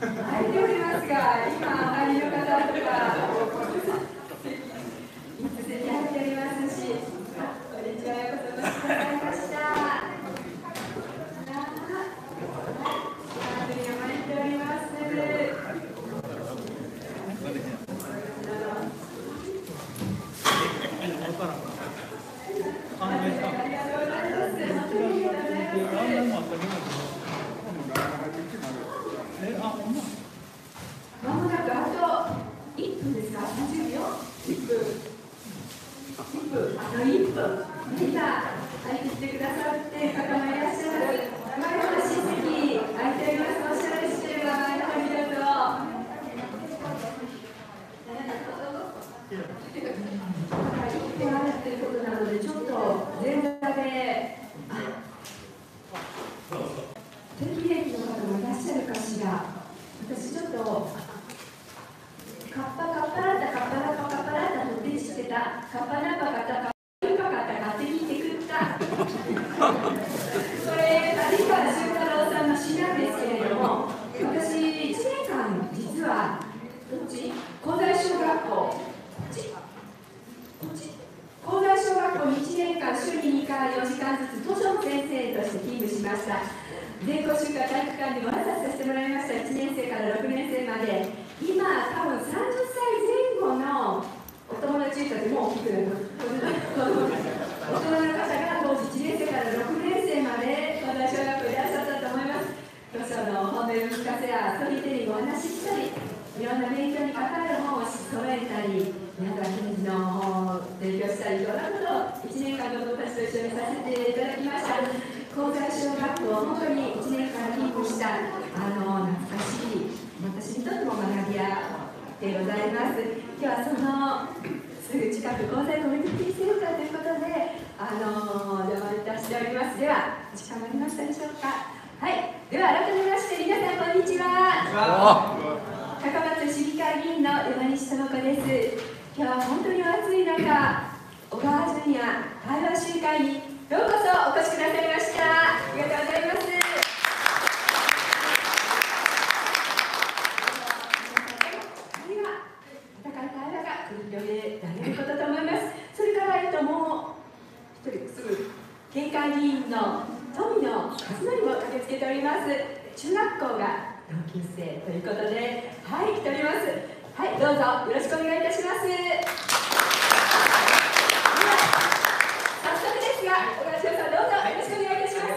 空いておりますが、今お入りの方とか席空いておりますし、こんにちは、ようこそお越しくださいました。まもなくあと1分ですか？30秒？1分、あと1分。今、入ってきてくださって方もいらっしゃいます。前の親戚、空いております。おしゃれしている前の方にどうぞ。1分あるということなので、ちょっと前座で、定期兵器の方もいらっしゃるかしら。私ちょっとカッパラッタと定してたカッパナッパカッタカッパカッタ勝手に言ってくったそれ立川修太郎さんの詩なんですけれども、私1年間実はどっち高台小学校高台小学校に1年間週に2回4時間ずつ図書の先生として勤務しました。全校集会体育館にも挨拶させてもらいました。1年生から6年生まで。今、多分30歳前後のお友達たちも大きくなる大人の方が当時1年生から6年生まで高台小学校にいらっしゃったと思います。図書の本の読み聞かせやストーリーテリングをお話ししたり、いろんな勉強に関わる本を揃えたり、皆さん記事の本を提供したり、いろんなことを1年間子どもたちと一緒にさせていただきました。高台小学校、本当に1年間勤務した懐かしい、私にとっても学び屋でございます。今日はそのすぐ近く、高台コミュニティセンターということで、お邪魔いたしております。では、時間がありましたでしょうか。はい、では改めまして、皆さんこんにちは。高松市議会議員の山西智子です。今日は本当にお暑い中、小川ジュニア対話集会にようこそお越しくださいました。ありがとうございます。では、温かい対話が繰り広げられることと思います。それから、もう一人すぐ県会議員の富野和則も駆けつけております。中学校が同級生ということで、はい、来ております。はい、どうぞよろしくお願いいたします。早速ですが、小川さんどうぞよろしくお願いいたします。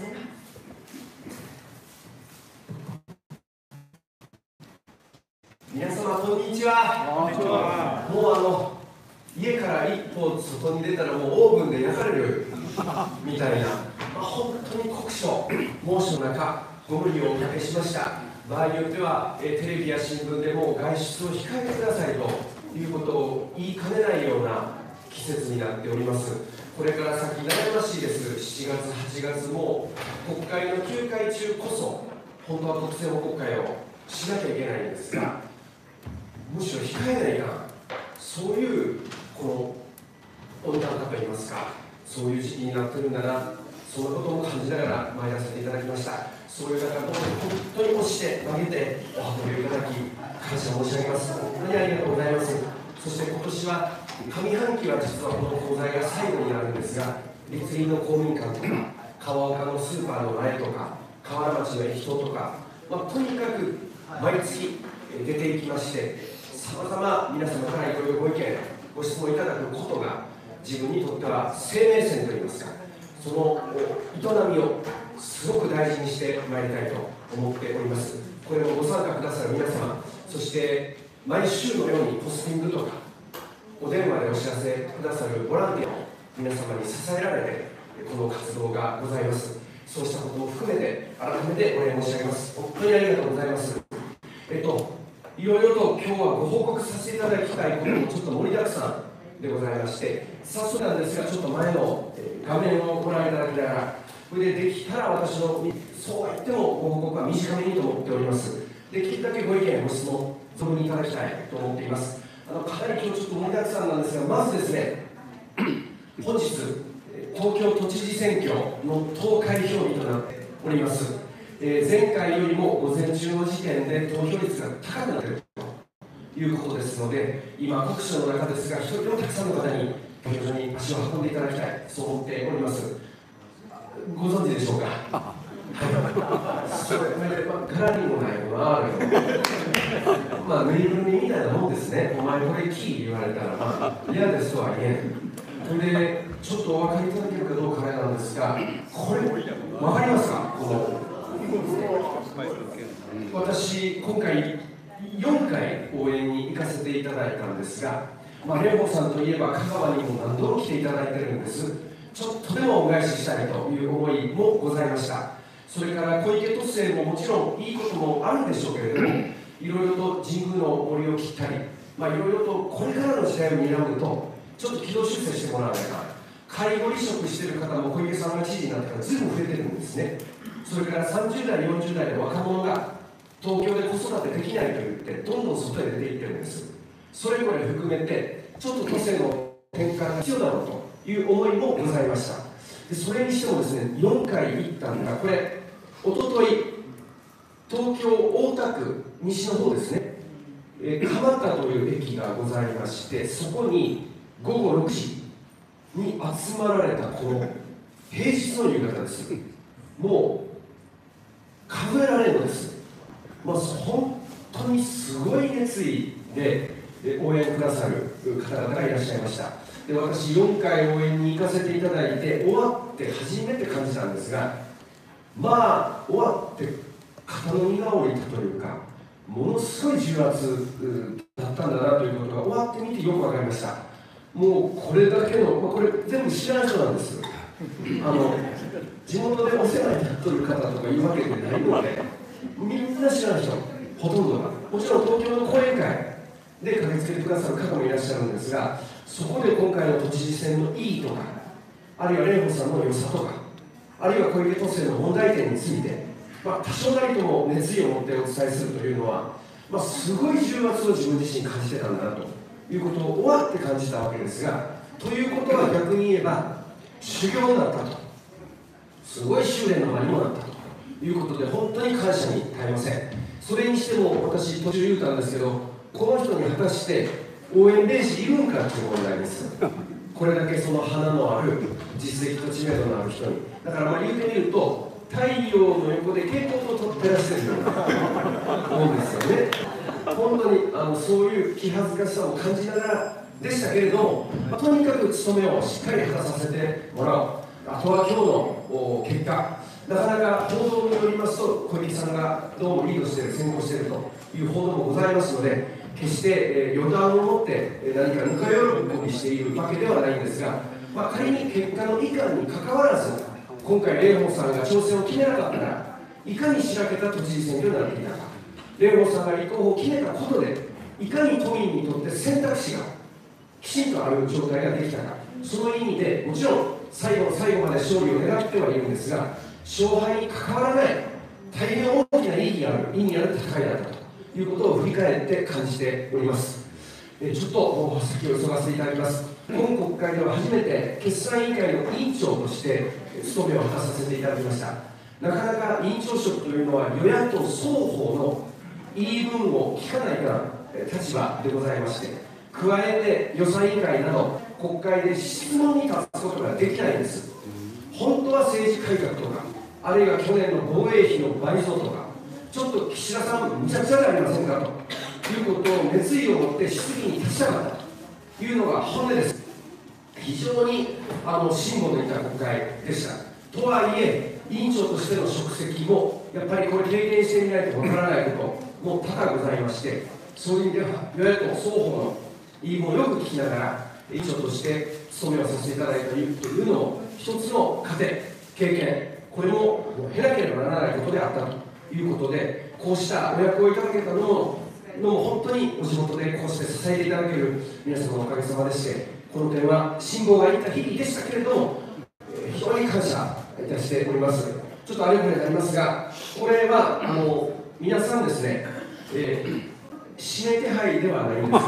皆様こんにちは。もう家から一歩外に出たらもうオーブンで焼かれるみたいな、本当に酷暑猛暑の中ご無理をおかけしました。場合によってはテレビや新聞でも外出を控えてくださいということを言いかねないような季節になっております。これから先悩ましいです。7月8月も国会の休会中こそ本当は国政報告会をしなきゃいけないんですが、むしろ控えないか、そういうこの温暖化といいますか、そういう時期になってるんだな、そんなことも感じながら参らせていただきました。そういう方どうも本当に押して曲げてお運びいただき感謝申し上げます。本当にありがとうございます。そして今年は上半期は実はこの講座が最後になるんですが、立林の公民館とか川岡のスーパーの前とか河原町の駅頭とか、とにかく毎月出ていきまして、さまざま皆様からいろいろご意見ご質問いただくことが自分にとっては生命線といいますか、その営みをすごく大事にしてまいりたいと思っております。これもご参加くださる皆様、そして毎週のようにポスティングとかお電話でお知らせくださるボランティアを皆様に支えられてこの活動がございます。そうしたことも含めて改めてお礼申し上げます。本当にありがとうございます。いろいろと今日はご報告させていただきたいこともちょっと盛りだくさんでございまして、早速なんですが、ちょっと前の画面をご覧いただきながら、これでできたら私のそうは言ってもご報告は短めにと思っております。できるだけご意見ご質問存分にいただきたいと思っています。かなり今日ちょっと盛りだくさんなんですが、まずですね、本日東京都知事選挙の投開票日となっております。 前回よりも午前中の時点で投票率が高くなっているということですので、今、国書の中ですが、一人でもたくさんの方に投票所に足を運んでいただきたい、そう思っております。ご存知でしょうか。それ柄にもないものあるよ。ぬいぐるみみたいなもんですね。お前これキー言われたら、嫌ですとは言えん。それで、ちょっとお分かりいただけるかどうかあれなんですが、これ、分かりますか、私、今回、4回応援に行かせていただいたんですが、蓮舫さんといえば、香川にも何度も来ていただいているんです。ちょっとでもお返ししたいという思いもございました。それから小池都政ももちろんいいこともあるんでしょうけれども、いろいろと神宮の森を切ったり、いろいろとこれからの時代を睨むと、ちょっと軌道修正してもらわないか、介護離職している方も小池さんが知事になってからずいぶん増えてるんですね。それから30代、40代の若者が東京で子育てできないと言って、どんどん外へ出ていってるんです。それこれ含めて、ちょっと都政の転換が必要だろうという思いもございました。でそれにしてもですね、4回行ったんだ、これ、おととい、東京大田区西の方ですね、蒲田という駅がございまして、そこに午後6時に集まられたこの平日の夕方です。もう数えられるのです。本当にすごい熱意で応援くださる方々がいらっしゃいました。で私、4回応援に行かせていただいて、終わって初めて感じたんですが、終わって肩の荷が下りたというか、ものすごい重圧だったんだなということが終わってみてよく分かりました。もうこれだけの、これ全部知らない人なんです。地元でお世話になっている方とかいうわけでないので、みんな知らない人、ほとんどが。もちろん東京の講演会で駆けつけてくださる方もいらっしゃるんですが、そこで今回の都知事選の意義とか、あるいは蓮舫さんの良さとか、あるいは小池都政の問題点について、多少なりとも熱意を持ってお伝えするというのは、すごい重圧を自分自身感じてたんだなということを終わって感じたわけですが、ということは逆に言えば、修行になったと、すごい修練の場にもなったということで、本当に感謝に耐えません。それにしても、私、途中言うたんですけど、この人に果たして応援ベースいるんかという問題です。これだけその花のある実績と知名度のある人に。だから言うてみると、太陽の横で蛍光灯を取ってらっしゃるようなもんですよね。本当にそういう気恥ずかしさを感じながらでしたけれども、とにかく務めをしっかり果たさせてもらおう。あとは今日の結果、なかなか報道によりますと、小池さんがどうもリードしている、先行しているという報道もございますので、決して予断を持って何かぬか喜びしているわけではないんですが、仮に結果のいかんにかかわらず、今回、蓮舫さんが挑戦を決めなかったら、いかにしらけた都知事選挙になっていたか、蓮舫さんが立候補を決めたことで、いかに都民にとって選択肢がきちんとある状態ができたか、その意味でもちろん最後の最後まで勝利を狙ってはいるんですが、勝敗に関わらない大変大きな意義ある戦いだったということを振り返って感じております。ちょっと先を急がせていただきます。今国会では初めて決算委員会の委員長として務めを果たさせていただきました。なかなか委員長職というのは与野党双方の言い分を聞かないから立場でございまして、加えて予算委員会など国会で質問に立つことができないんです。本当は政治改革とか、あるいは去年の防衛費の倍増とか、ちょっと岸田さんむちゃくちゃじゃありませんかということを熱意を持って質疑に立ちたかったというのが本音です。非常に辛抱のいった国会でした。とはいえ、委員長としての職責もやっぱりこれ経験してみないとわからないことも多々ございまして、そういう意味では与野党双方の言い分をよく聞きながら委員長として務めをさせていただいているというのも一つの糧、経験、これも経なければならないことであったということで、こうしたお役をいただけたのも本当にお地元でこうして支えていただける皆様のおかげさまでして、この点は辛抱がいった日々でしたけれども、非常に感謝いたしております。ちょっとあれこれになりますが、これは皆さんですね、指名手配ではないんです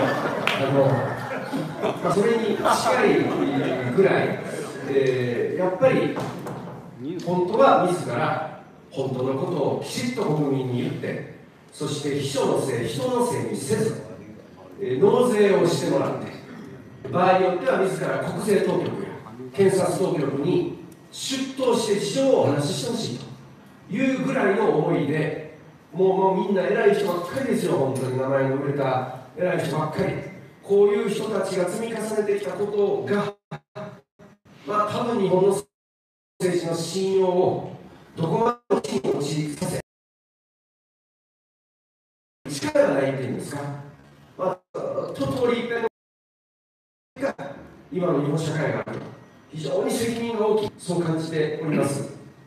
けど、それに近いぐらい、やっぱり本当は自ら本当のことをきちっと国民に言って、そして秘書のせい、人のせいにせず、納税をしてもらって、場合によっては自ら国税当局や検察当局に出頭して事情をお話ししてほしいというぐらいの思いで、もうみんな偉い人ばっかりですよ、本当に名前の売れた偉い人ばっかり。こういう人たちが積み重ねてきたことが、多分日本の政治の信用をどこまで落ちさせ、力がないっていうんですか、一通り一遍が今の日本社会があると、非常に責任が大きい、そう感じております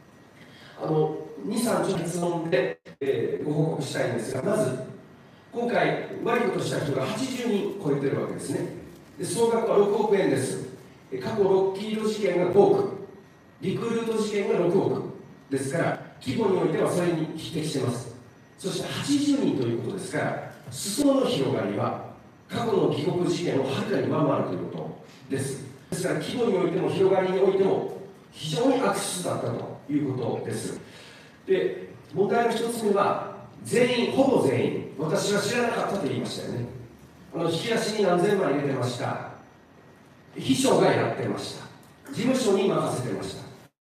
。2、3ちょっと質問で、ご報告したいんですが、まず、今回、悪いことした人が80人超えてるわけですね。で総額は6億円です。過去ロッキード事件が5億、リクルート事件が6億ですから、規模においてはそれに匹敵しています。そして80人ということですから、裾野の広がりは、過去の帰国事件をはるかに上回るということです。ですから、規模においても広がりにおいても、非常に悪質だったということです。で、問題の一つ目は、ほぼ全員、私は知らなかったと言いましたよね。引き出しに何千万入れてました。秘書がやってました。事務所に任せてました。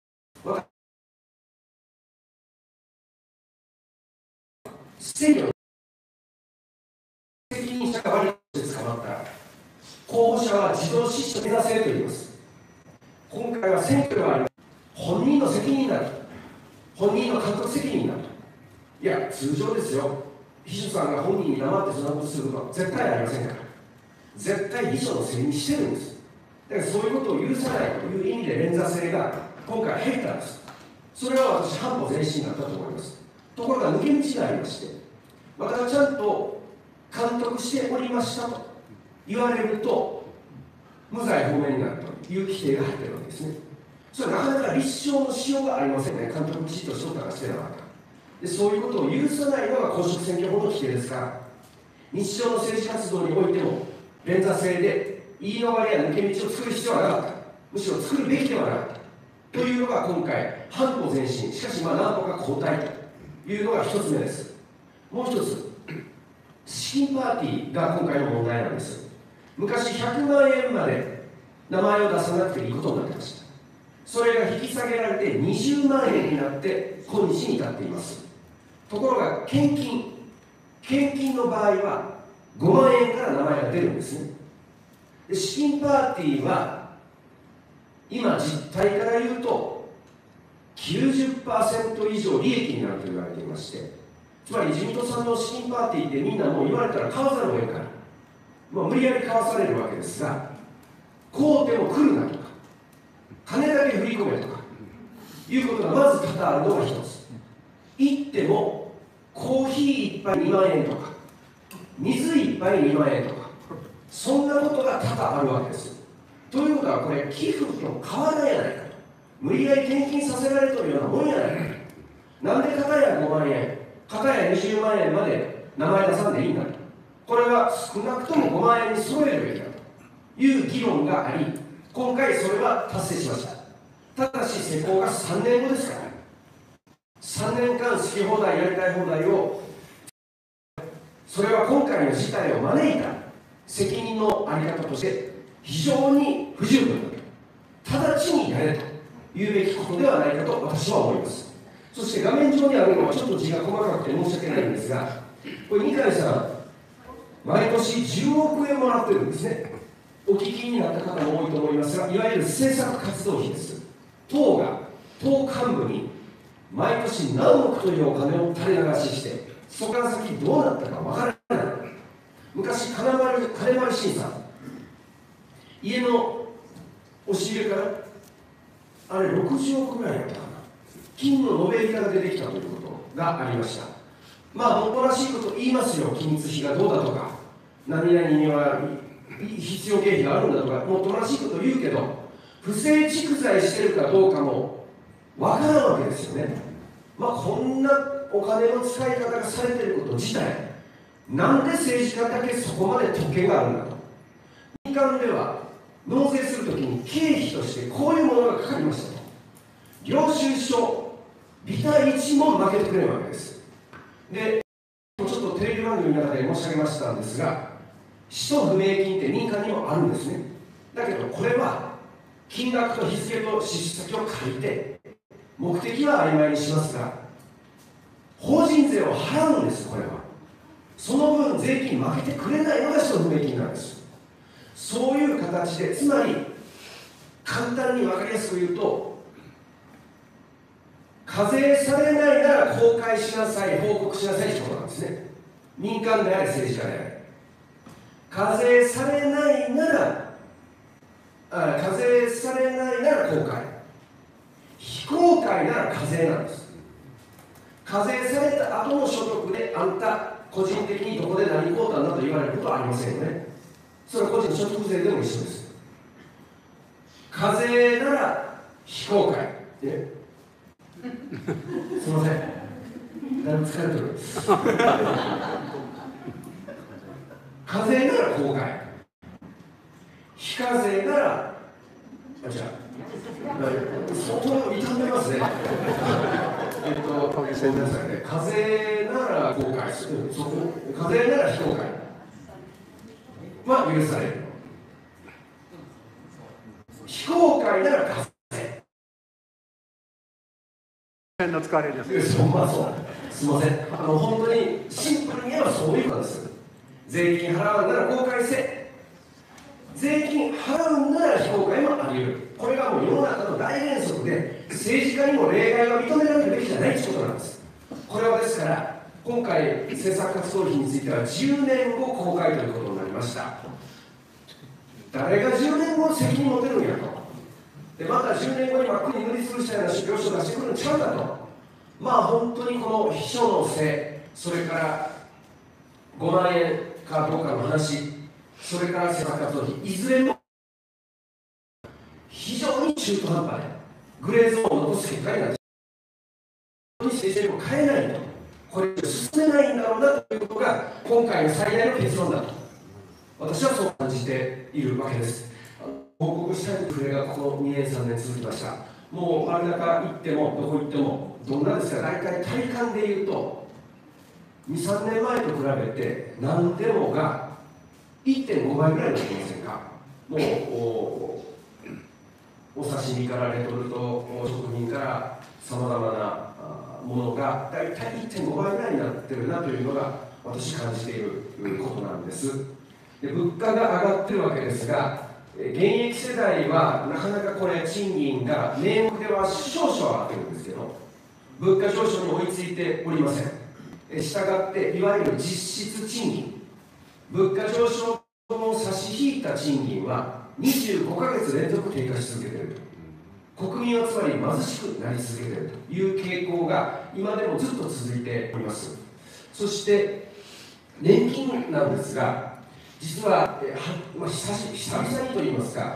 選挙の責任者が悪いとして捕まったら、候補者は自動失職目指せと言います。今回は選挙ではあります。本人の責任だと。本人の監督責任だと。いや、通常ですよ。秘書さんが本人に黙ってそんなことすることは絶対ありませんから。絶対秘書のせいにしてるんです。だからそういうことを許さないという意味で連座制が今回減ったんです。それは私、半歩前進だったと思います。ところが抜け道がありまして、私はちゃんと監督しておりましたと言われると、無罪放免になるという規定が入っているわけですね。それはなかなか立証のしようがありませんね、監督きちっと調査がしてなかった。でそういうことを許さないのが公職選挙法の規定ですから、日常の政治活動においても、連座制で言い逃れや抜け道を作る必要はなかった、むしろ作るべきではなかったというのが今回、半歩前進、しかしなんとか後退というのが一つ目です。もう一つ、資金パーティーが今回の問題なんです。昔、100万円まで名前を出さなくていいことになってました。それが引き下げられて20万円になって今日に至っています。ところが献金の場合は5万円から名前が出るんですね。で資金パーティーは今実態から言うと 90% 以上利益になると言われていまして、つまり自民党さんの資金パーティーってみんなもう言われたら買わざるを得ない、無理やり買わされるわけですが、こうでも来るなとか金だけ振り込めとかいうことがまず多々あるのが一つ。行ってもコーヒー1杯2万円とか水1杯2万円とか、そんなことが多々あるわけです。ということはこれ寄付と変わらないやないかと、無理やり献金させられているようなもんやないかと。なんで片や5万円片や20万円まで名前出さんでいいんだと。これは少なくとも5万円に揃えるべきだという議論があり、今回それは達成しました。ただし施行が3年後ですから、3年間好き放題やりたい放題を、それは今回の事態を招いた責任の在り方として非常に不十分だと、直ちにやれと言うべきことではないかと私は思います。そして画面上にあるのはちょっと字が細かくて申し訳ないんですが、これ二階さん毎年10億円もらってるんですね。お聞きになった方も多いと思いますが、いわゆる政策活動費です。党幹部に毎年何億というお金を垂れ流しして、そこから先どうなったかわからない。昔金丸信さん、家の押し入れからあれ60億ぐらいだったかな、金の延べ板が出てきたということがありました。もっとらしいこと言いますよ、機密費がどうだとか、何々には必要経費があるんだとか、もっとらしいこと言うけど、不正蓄財してるかどうかも分からんわけですよね。こんなお金の使い方がされていること自体、なんで政治家だけそこまで特権があるんだと。民間では納税するときに経費としてこういうものがかかりましたと。領収書ビタ1も負けてくれるわけです。で、ちょっとテレビ番組の中で申し上げましたんですが、使途不明金って民間にもあるんですね。だけどこれは金額と日付と支出先を書いて目的は曖昧にしますが、法人税を払うんです。これはその分税金負けてくれないのが使途不明金なんです。そういう形で、つまり簡単に分かりやすく言うと、課税されないなら公開しなさい、報告しなさいということなんですね。民間であれ政治家であれ、課税されないなら課税されないなら公開、非公開なら課税なんです。課税された後の所得であんた個人的にどこで何買うたんだと言われることはありませんよね。それは個人所得税でも一緒です。課税なら非公開、すみません、だいぶ疲れてる課税なら公開、非課税なら相当傷んでますねごめんなさいね。課税なら公開、課税なら非公開は許される。非公開なら課税の使われるやつです。 すみません、本当にシンプルに言えばそういうことです。税金払うなら公開せ、税金払うなら非公開もあり得る。これがもう世の中の大原則で、政治家にも例外は認められるべきじゃないということなんです。これはですから、今回政策活動費については10年後公開ということになりました。誰が10年後責任持てるんやと。でまた10年後に真っ赤に塗りつぶしたような業種を出してくるんちゃうかと。本当にこの秘書のせい、それから5万円かどうかの話、それから政策活動費、いずれも非常に中途半端でグレーゾーンを残す結果になって、本当に政治を変えないと、これを進めないんだろうなということが今回の最大の結論だと私はそう感じているわけです。報告したい触れがこの2年3年続きました。もう真ん中行ってもどこ行ってもどんなですか、大体体感でいうと2、3年前と比べて何でもが 1.5 倍ぐらいになってませんか。もうお刺身からレトルト食品からさまざまなものが大体 1.5 倍ぐらいになってるなというのが私感じていることなんです。で物価が上がってるわけですが、現役世代はなかなかこれ賃金が名目では少々上がってるんですけど、物価上昇に追いついておりません。したがっていわゆる実質賃金、物価上昇を差し引いた賃金は25ヶ月連続低下し続けていると。国民はつまり貧しくなり続けているという傾向が今でもずっと続いております。そして年金なんですが、実は久々にといいますか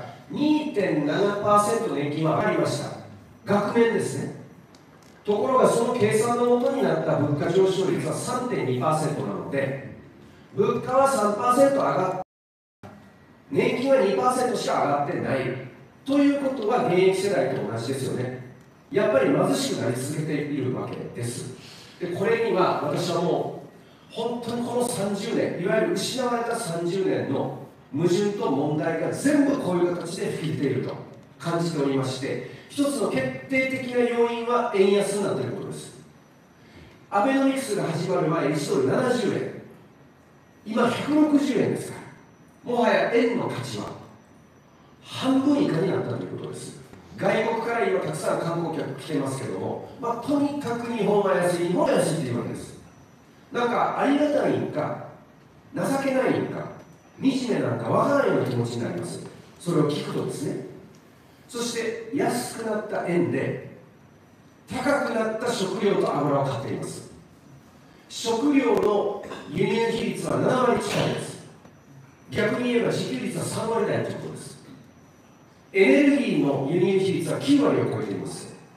2.7% 年金は上がりました。額面ですね。ところがその計算の元になった物価上昇率は 3.2% なので、物価は 3% 上がって年金は 2% しか上がってないということは現役世代と同じですよね。やっぱり貧しくなり続けているわけです。でこれには私はもう本当にこの30年、いわゆる失われた30年の矛盾と問題が全部こういう形で吹き出ていると感じておりまして、一つの決定的な要因は円安になっていることです。アベノミクスが始まる前、1ドル70円、今160円ですから、もはや円の価値は半分以下になったということです。外国から今たくさん観光客来てますけども、とにかく日本は安い、日本は安いっていうわけです。なんかありがたいんか情けないんか惨めなんかわからないような気持ちになります。それを聞くとですね。そして安くなった円で高くなった食料と油を買っています。食料の輸入比率は7割近いです。逆に言えば自給率は3割台ということです。エネルギーの輸入比率は9割を超えています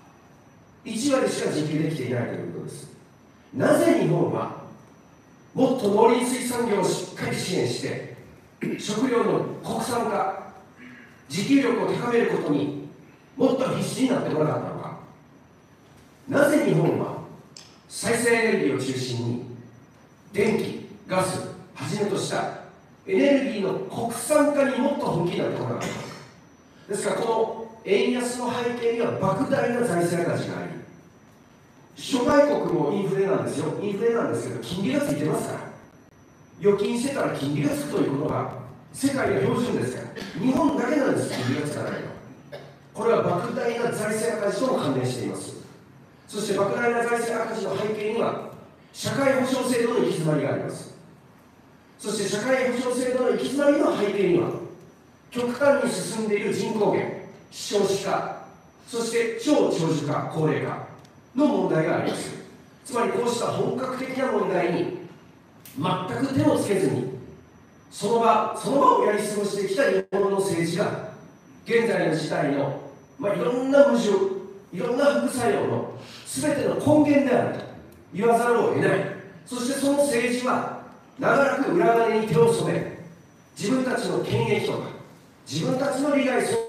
。1割しか自給できていないということです。なぜ日本はもっと農林水産業をしっかり支援して食料の国産化、自給力を高めることにもっと必死になってこなかったのか。 なぜ日本は再生エネルギーを中心に電気、ガスはじめとしたエネルギーの国産化にもっと本気になってこなかったのか。ですからこの円安の背景には莫大な財政赤字があり、諸外国もインフレなんですよ。インフレなんですけど金利がついてますから、預金してたら金利がつくということが世界の標準ですから、日本だけなんです、金利がつかないの。これは莫大な財政赤字とも関連しています。そして莫大な財政赤字の背景には社会保障制度の行き詰まりがあります。そして社会保障制度の行き詰まりの背景には極端に進んでいる人口減、少子化、そして超長寿化、高齢化の問題があります。つまりこうした本格的な問題に全く手をつけずにその場をやり過ごしてきた日本の政治が現在の時代の、いろんな矛盾、いろんな副作用の全ての根源であると言わざるを得ない。そしてその政治は長らく裏金に手を染め、自分たちの権益とか自分たちの利害そ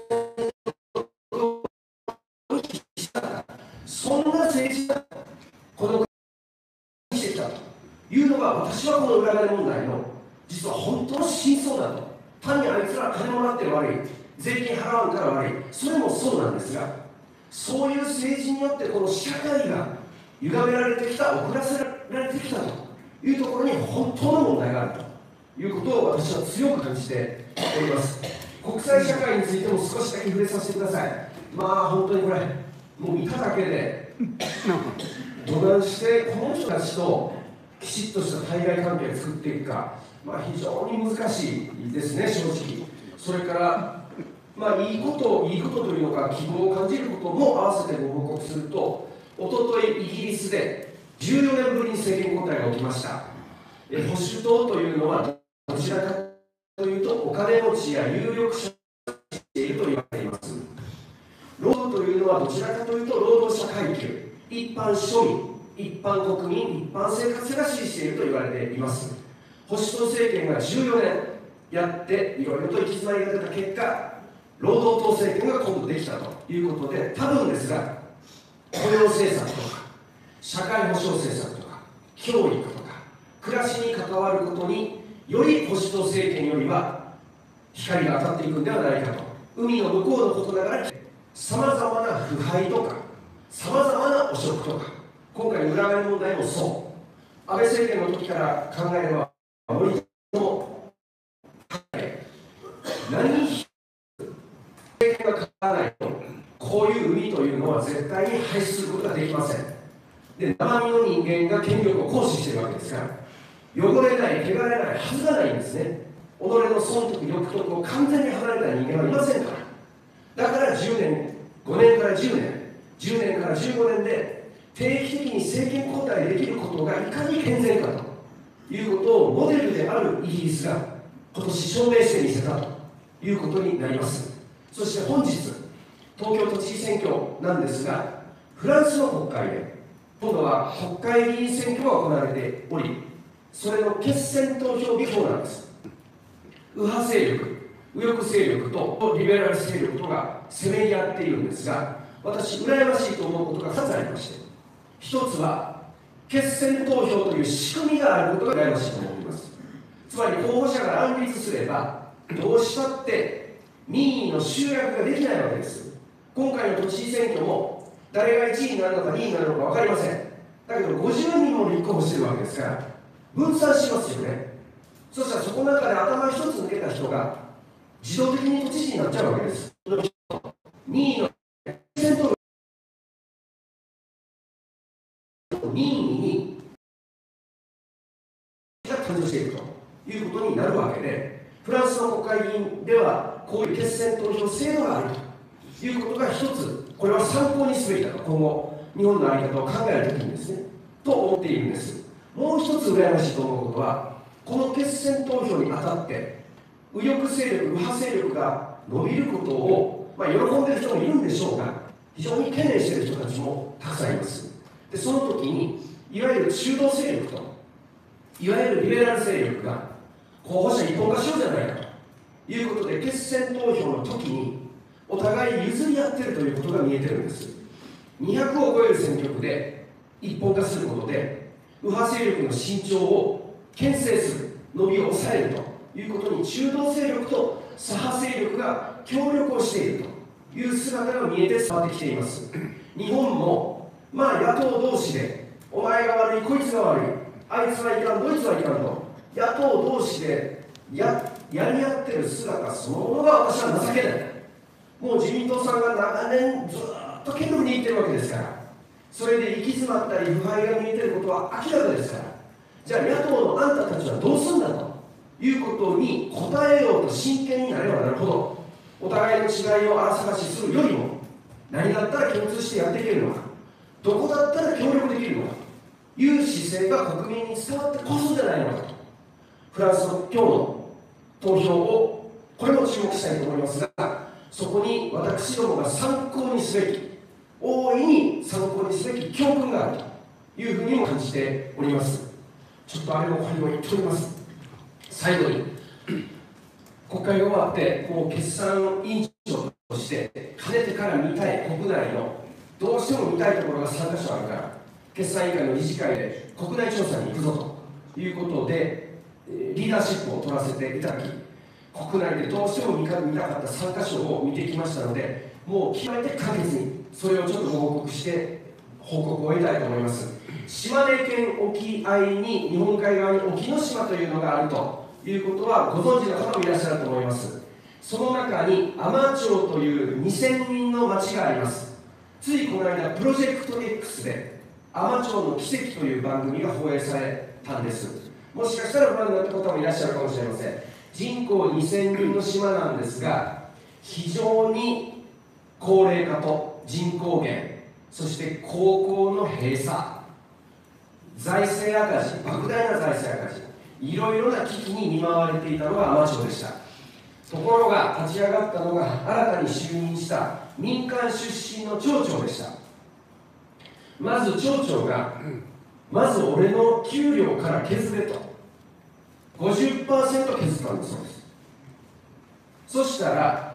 んな政治がこの国にしてきたというのが、私はこの裏金問題の実は本当の真相だと。単にあいつら金もらって悪い、税金払わんから悪い、それもそうなんですが、そういう政治によってこの社会が歪められてきた、遅らせられてきたというところに本当の問題があるということを私は強く感じております。国際社会についても少しだけ触れさせてください。本当にこれもう見ただけでどないしてこの人たちときちっとした対外関係を作っていくか、非常に難しいですね、正直。それからいいことというのか希望を感じることも合わせてご報告すると、おとといイギリスで14年ぶりに政権交代が起きました。保守党というのはどちらかというとお金持ちや有力者をしていると言われています。労働というのはどちらかというと労働者階級、一般庶民、一般国民、一般生活が支持していると言われています。保守党政権が14年やっていろいろと行き詰まりが出た結果、労働党政権が今度できたということで、多分ですが雇用政策とか社会保障政策とか教育とか暮らしに関わることにより保守党政権よりは光が当たっていくんではないかと。海の向こうのことながらさまざまな腐敗とかさまざまな汚職とか、今回の裏金問題もそう。安倍政権の時から考えれば森の何一つ政権が変わらないと、こういう海というのは絶対に排出することができません。で、生身の人間が権力を行使しているわけですから、汚れない、汚れないはずがないんですね。己の損得、欲得を完全に離れた人間はいませんから。だから10年、5年から10年、10年から15年で定期的に政権交代できることがいかに健全かということをモデルであるイギリスが今年証明してみせたということになります。そして本日、東京都知事選挙なんですが、フランスの国会で今度は国会議員選挙が行われており、それの決選投票日今日なんです。右派勢力、右翼勢力とリベラル勢力とがせめぎ合っているんですが、私羨ましいと思うことが2つありまして、一つは決選投票という仕組みがあることが羨ましいと思っています。つまり候補者が乱立すればどうしたって民意の集約ができないわけです。今回の都知事選挙も誰が1位になるのか2位になるのか分かりません。だけど50人も立候補しているわけですから分散しますよね。そしたらそこの中で頭一つ抜けた人が自動的に都知事になっちゃうわけです。2位の決選投票任意にが誕生していくということになるわけで、フランスの国会議員ではこういう決選投票制度があるということが一つ、これは参考にすべきだと、今後日本の在り方を考えるときにですねと思っているんです。もう一つ羨ましいと思うことは、この決選投票にあたって右翼勢力、右派勢力が伸びることを、喜んでいる人もいるんでしょうが、非常に懸念している人たちもたくさんいます。でその時にいわゆる中道勢力といわゆるリベラル勢力が候補者一本化しようじゃないかということで、決選投票の時にお互い譲り合っているということが見えてるんです。 200を超える選挙区で一本化することで右派勢力の伸長を牽制する、伸びを抑えるということに中道勢力と左派勢力が協力をしているという姿が見えて伝わってきています。日本も野党同士でお前が悪い、こいつが悪い、あいつはいかん、どいつはいかんと野党同士でやり合ってる姿そのものが私は情けない。もう自民党さんが長年ずっと権力にいってるわけですから、それで行き詰まったり腐敗が見えてることは明らかですから、じゃあ野党のあんたたちはどうすんだということに答えようと真剣になればなるほど、お互いの違いを荒探しするよりも、何だったら共通してやっていけるのか、どこだったら協力できるのかという姿勢が国民に伝わってこそじゃないのかと、フランスの今日の投票をこれも注目したいと思いますが、そこに私どもが参考にすべき、大いに参考にすべき教訓があるというふうにも感じております。ちょっとあれもこれも言っております。最後に、国会が終わってもう決算委員長としてかねてから見たい国内のどうしても見たいところが3カ所あるから、決算委員会の理事会で国内調査に行くぞということでリーダーシップを取らせていただき、国内でどうしても見たかった3カ所を見てきましたので、もう極めて簡潔にそれをちょっとご報告して報告を得たいと思います。島根県沖合に日本海側に沖ノ島というのがあるということはご存知の方もいらっしゃると思います。その中に海士町という2000人の町があります。ついこの間プロジェクト X で海士町の奇跡という番組が放映されたんです。もしかしたらご覧になった方もいらっしゃるかもしれません。人口2000人の島なんですが、非常に高齢化と人口減、そして高校の閉鎖、財政赤字、莫大な財政赤字、いろいろな危機に見舞われていたのが海士町でした。ところが立ち上がったのが新たに就任した民間出身の町長でした。まず町長が、まず俺の給料から削れと 50% 削ったんだそうです。そしたら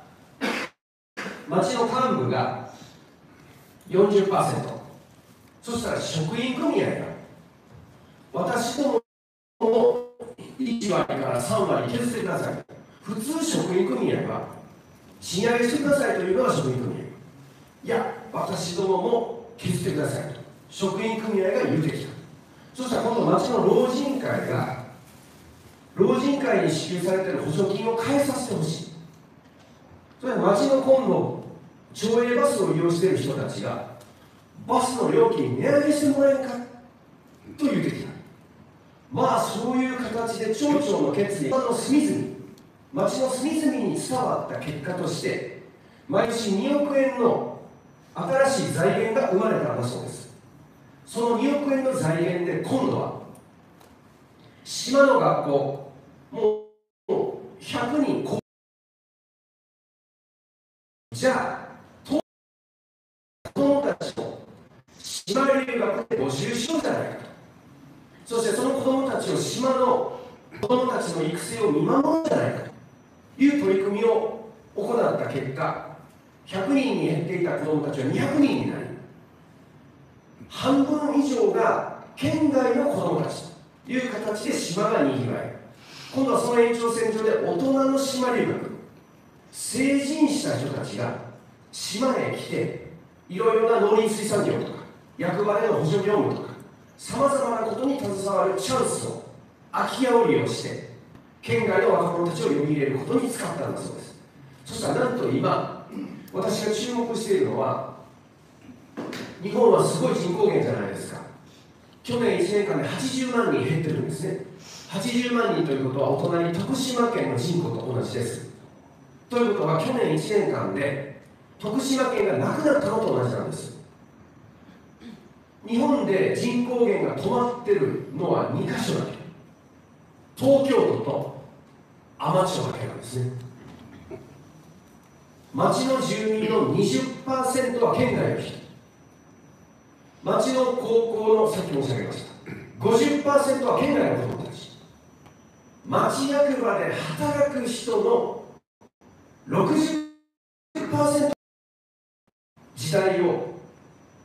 町の幹部が 40%、 そしたら職員組合が私どもの1割から3割削ってください。普通職員組合は賃上げしてくださいというのが職員組合、いや私どもも削ってくださいと職員組合が言うてきた。そしたら今度町の老人会が老人会に支給されている補助金を返させてほしい。それは町の今度町営バスを利用している人たちがバスの料金値上げしてもらえるかと言うてきた。そういう形で町長の決意、町の隅々に伝わった結果として毎年2億円の新しい財源が生まれたんだそうです。その2億円の財源で今度は島の学校もう100人、じゃあ子供たちを島留学で募集しようじゃないかと。そしてその子供たちを島の子供たちの育成を見守ろうじゃないかという取り組みを行った結果、100人に減っていた子供たちは200人になり、半分以上が県外の子供たちという形で島がにぎわい、今度はその延長線上で大人の島留学、成人した人たちが島へ来ていろいろな農林水産業とか役場での補助業務とかさまざまなことに携わるチャンスを空き家を利用して県外の若者たちを呼び入れることに使ったんだそうです。そしたらなんと今私が注目しているのは、日本はすごい人口減じゃないですか。去年1年間で80万人減ってるんですね。80万人ということはお隣徳島県の人口と同じです。ということは去年1年間で徳島県がなくなったのと同じなんです。日本で人口減が止まってるのは2カ所だけ、東京都と海士町だけなんですね。町の住民の 20% は県外の人、町の高校のさっき申し上げました 50% は県外の子どもたち、町役場で働く人の 60% 時代を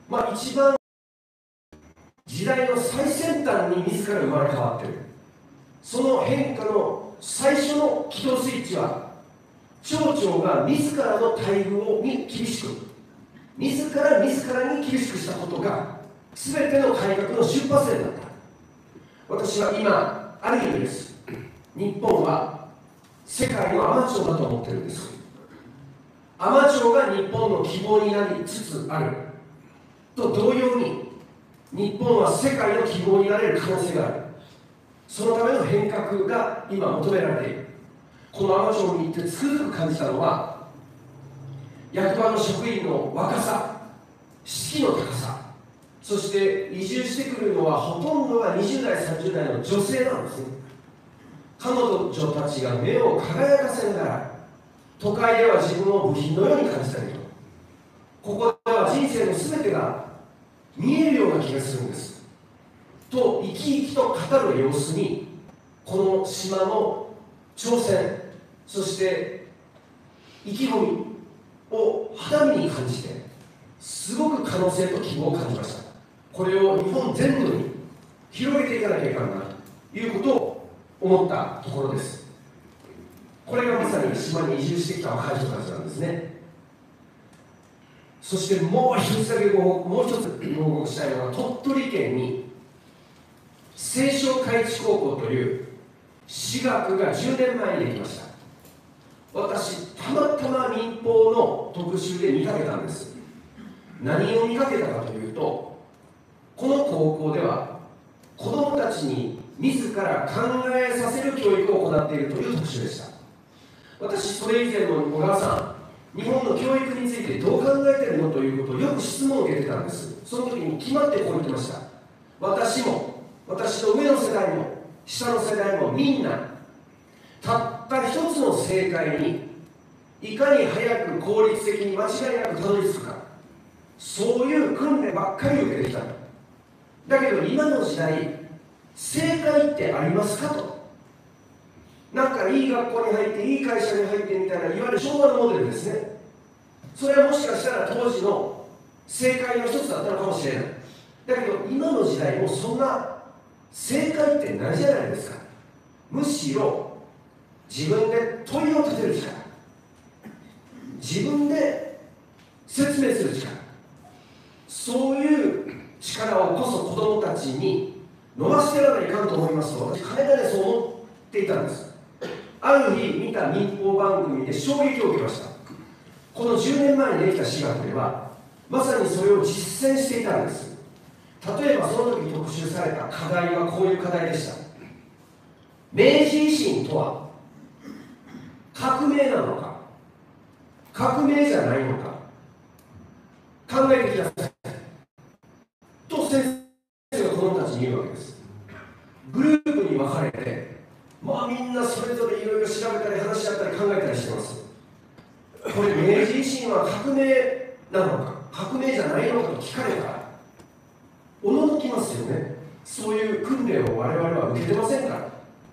一番時代の最先端に自ら生まれ変わっている。その変化の最初の起動スイッチは、町長が自らの待遇に厳しく、自らに厳しくしたことが全ての改革の出発点だった。私は今、ある意味です、日本は世界の海士町だと思ってるんです。海士町が日本の希望になりつつあると同様に、日本は世界の希望になれる可能性がある。そのための変革が今求められている。この海士町に行ってつくづく感じたのは、役場の職員の若さ、士気の高さ、そして移住してくるのはほとんどが20代30代の女性なんですね。彼女たちが目を輝かせながら、都会では自分を部品のように感じたけど、ここでは人生の全てが見えるような気がするんですと生き生きと語る様子に、この島の挑戦、そして意気込みを肌身に感じて、すごく可能性と希望を感じました。これを日本全土に広げていかなきゃいけないなということを思ったところです。これがまさに島に移住してきた若い人たちなんですね。そしてもう一つ報告したいのは、鳥取県に青少海地高校という私学が10年前にできました。私、たまたま民放の特集で見かけたんです。何を見かけたかというと、この高校では子どもたちに自ら考えさせる教育を行っているという特集でした。私、それ以前の小川さん、日本の教育についてどう考えているのということをよく質問を受けてたんです。その時に決まってこう言ってました。私も、私の上の世代も下の世代もみんな、たった一つの正解にいかに早く効率的に間違いなくたどり着くか、そういう訓練ばっかり受けてきた。だけど今の時代、正解ってありますかと。なんかいい学校に入っていい会社に入ってみたいな、いわゆる昭和のモデルですね。それはもしかしたら当時の正解の一つだったのかもしれない。だけど今の時代もそんな正解ってないじゃないですか。むしろ自分で問いを立てる力、自分で説明する力、そういう力をこそ子どもたちに飲ませてやらないかんと思いますと、私金田でそう思っていたんです。ある日見た民放番組で衝撃を受けました。この10年前にできた私学ではまさにそれを実践していたんです。例えばその時特集された課題はこういう課題でした。明治維新とは革命なのか革命じゃないのか考えてくださいと先生が子どもたちに言うわけです。グループに分かれて、みんなそれぞれいろいろ調べたり話し合ったり考えたりしてます。これ明治維新は革命なのか革命じゃないのかと聞かれたらおののきますよね。そういう訓練を我々は受けてませんから。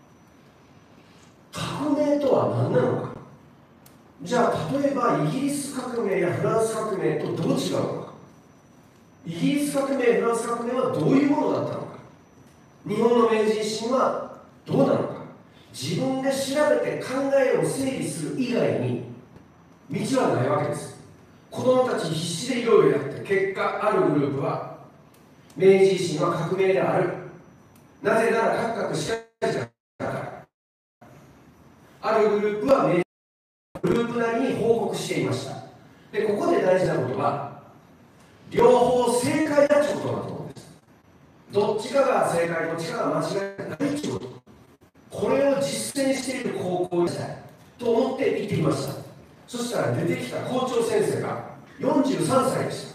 革命とは何なのか。じゃあ例えばイギリス革命やフランス革命とどう違うのか。イギリス革命、フランス革命はどういうものだったのか。日本の明治維新はどうなのか。自分で調べて考えを整理する以外に道はないわけです。子どもたち必死でいろいろやって結果、あるグループは明治維新は革命である、なぜならカクカクしかじゃだから。あるグループはグループなりに報告していました。でここで大事なことは両方正解だということだと思うんです。どっちかが正解、どっちかが間違いないということ、これを実践している高校にしたいと思って行ってきました。そしたら出てきた校長先生が43歳でした。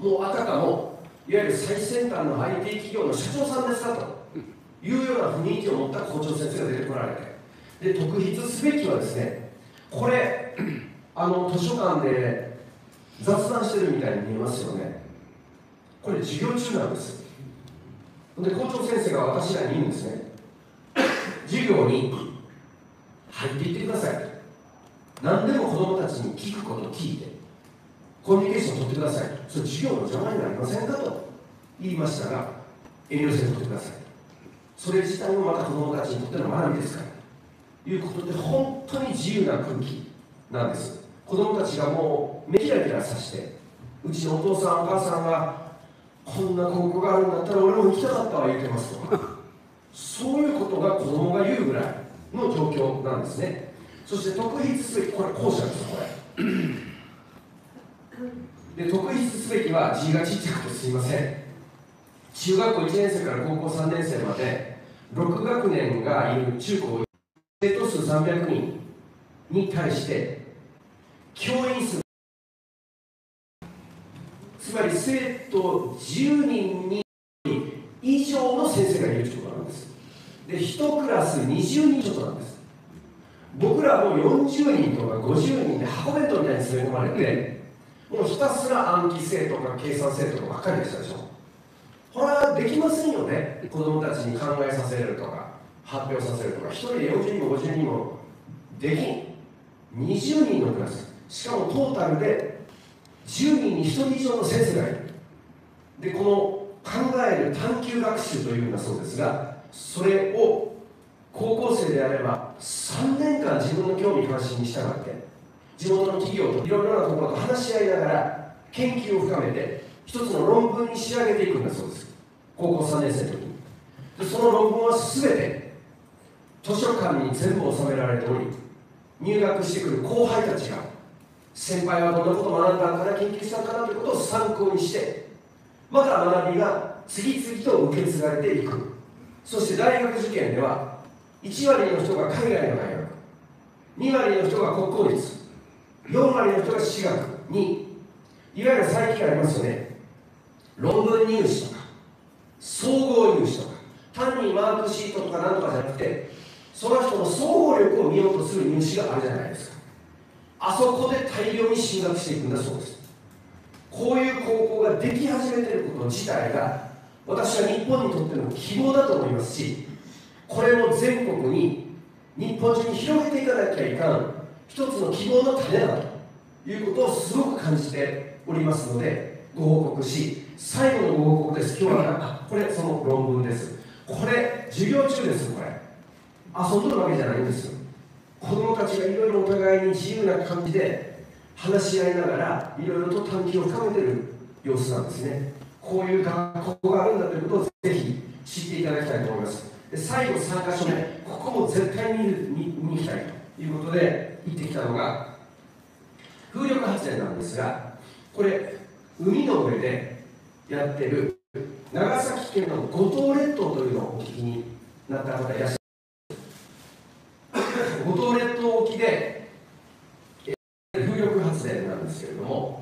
もうあたかもいわゆる最先端の IT 企業の社長さんですかというような雰囲気を持った校長先生が出てこられて、で特筆すべきはですね、これ図書館で雑談してるみたいに見えますよね。これ授業中なんです。で校長先生が私らに言うんですね。授業に入っていってください。何でも子どもたちに聞くことを聞いてコミュニケーションを取ってください。 それ授業の邪魔になりませんかと言いましたが、遠慮せず取ってください。それ自体もまた子どもたちにとっての学びですからということで、本当に自由な空気なんです。子どもたちがもう目キラキラさして、うちのお父さんお母さんがこんな高校があるんだったら俺も行きたかったわ言ってますとか、そういうことが子どもが言うぐらいの状況なんですね。そして特筆すべき、これ後者ですよ、これで特筆すべきは字がちっちゃくてすいません。中学校1年生から高校3年生まで6学年がいる中高、生徒数300人に対して教員数、つまり生徒10人に以上の先生がいるということなんです。で、1クラス20人ちょっとなんです。僕らも40人とか50人で箱弁当みたいに詰め込まれて、もうひたすら暗記生徒とか計算生徒とかばっかりでしたでしょ。これはできませんよね。子どもたちに考えさせるとか発表させるとか、1人で40人も50人もできん。20人のクラス、しかもトータルで10人に1人以上の先生がいる。で、この考える探究学習というんだそうですが、それを高校生であれば3年間自分の興味関心に従って地元の企業といろいろなところと話し合いながら研究を深めて一つの論文に仕上げていくんだそうです。高校3年生の時に。で、その論文は全て図書館に全部収められており、入学してくる後輩たちが先輩はどんなことを学んだんかな、研究したんかなということを参考にして、また学びが次々と受け継がれていく。そして大学受験では1割の人が海外の大学、2割の人が国公立、4割の人が私学に、いわゆる最近ありますよね、論文入試とか総合入試とか、単にマークシートとかなんとかじゃなくて、その人の総合力を見ようとする入試があるじゃないですか。あそこで大量に進学していくんだそうです。こういう高校ができ始めていること自体が、私は日本にとっての希望だと思いますし、これも全国に日本中に広げていかなきゃいかん一つの希望の種だということをすごく感じておりますので、ご報告し、最後のご報告です。今日はこれその論文です。これ授業中です。これ遊んでるわけじゃないんですよ。子どもたちがいろいろお互いに自由な感じで話し合いながらいろいろと探求を深めている様子なんですね。こういう学校があるんだということをぜひ知っていただきたいと思います。で、最後3箇所目、ここも絶対に見に行きたいということで行ってきたのが風力発電なんですが、これ海の上でやってる長崎県の五島列島というのをお聞きになった方いらっしゃいます。五島列島沖で風力発電なんですけれども、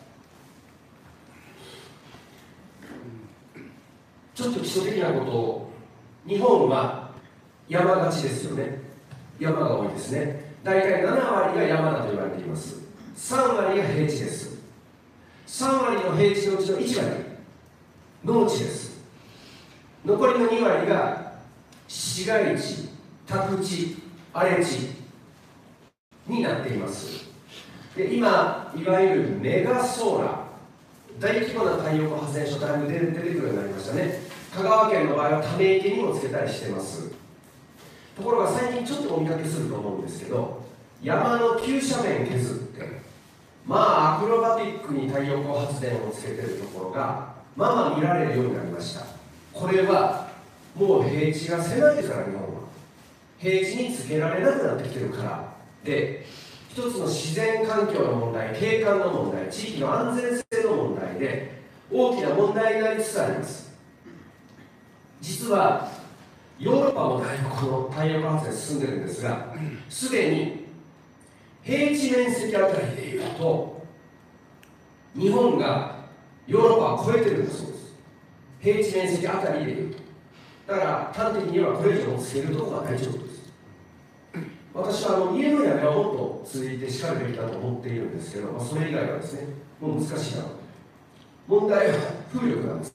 ちょっと基礎的なことを、日本は山がちですよね。山が多いですね。大体7割が山だと言われています。3割が平地です。3割の平地のうちの1割農地です。残りの2割が市街地、宅地、荒れ地になっています。で、今いわゆるメガソーラー、大規模な太陽光発電所、だいぶ出てくるようになりましたね。香川県の場合はため池にもつけたりしてます。ところが最近ちょっとお見かけすると思うんですけど、山の急斜面削って、アクロバティックに太陽光発電をつけてるところが見られるようになりました。これはもう平地が狭いですから、日本は平地につけられなくなってきてるからで、一つの自然環境の問題、景観の問題、地域の安全性の問題で大きな問題になりつつあります。実はヨーロッパもだいぶこの太陽光発電進んでるんですが、すでに平地面積あたりでいうと日本がヨーロッパを超えてるんだそうです。平地面積あたりでいうと、だから端的にはこれ以上つけるところはないということです。私は家の屋根はもっと続いてしかるべきだと思っているんですけど、それ以外はですね、もう難しいなと。問題は風力なんです。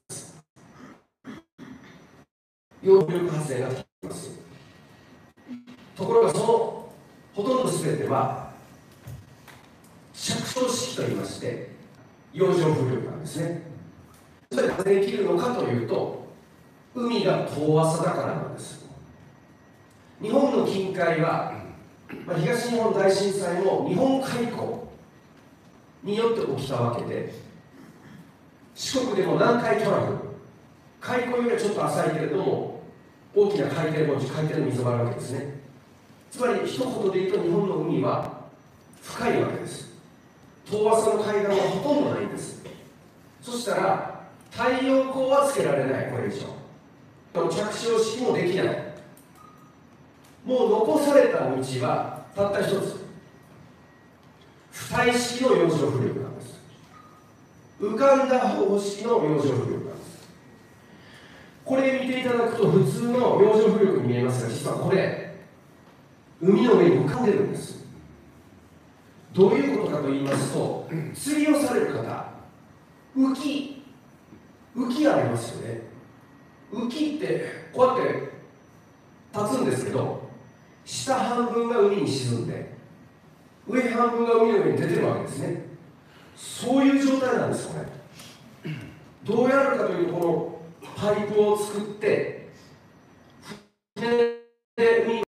揚力発電ができます。ところがそのほとんど全ては着床式といいまして、 洋上風力なんですね。それでなぜできるのかというと、海が遠浅だからなんです。日本の近海は、東日本大震災も日本海溝によって起きたわけで、四国でも南海トラフ、海溝よりはちょっと浅いけれども大きな海底盆地、海底の溝があるわけですね。つまり一言で言うと、日本の海は深いわけです。遠浅の海岸はほとんどないんです。そしたら太陽光はつけられない。これ以上着床式もできない。もう残された道はたった一つ、浮体式の洋上風力なんです。浮かんだ方式の洋上風力なんです。これ見ていただくと普通の洋上風力に見えますが、実はこれ海の上に浮かんでるんです。どういうことかと言いますと、釣りをされる方、浮きありますよね。浮きってこうやって立つんですけど、下半分が海に沈んで上半分が海の上に出てるわけですね。そういう状態なんです。これどうやるかというと、このパイプを作って船で海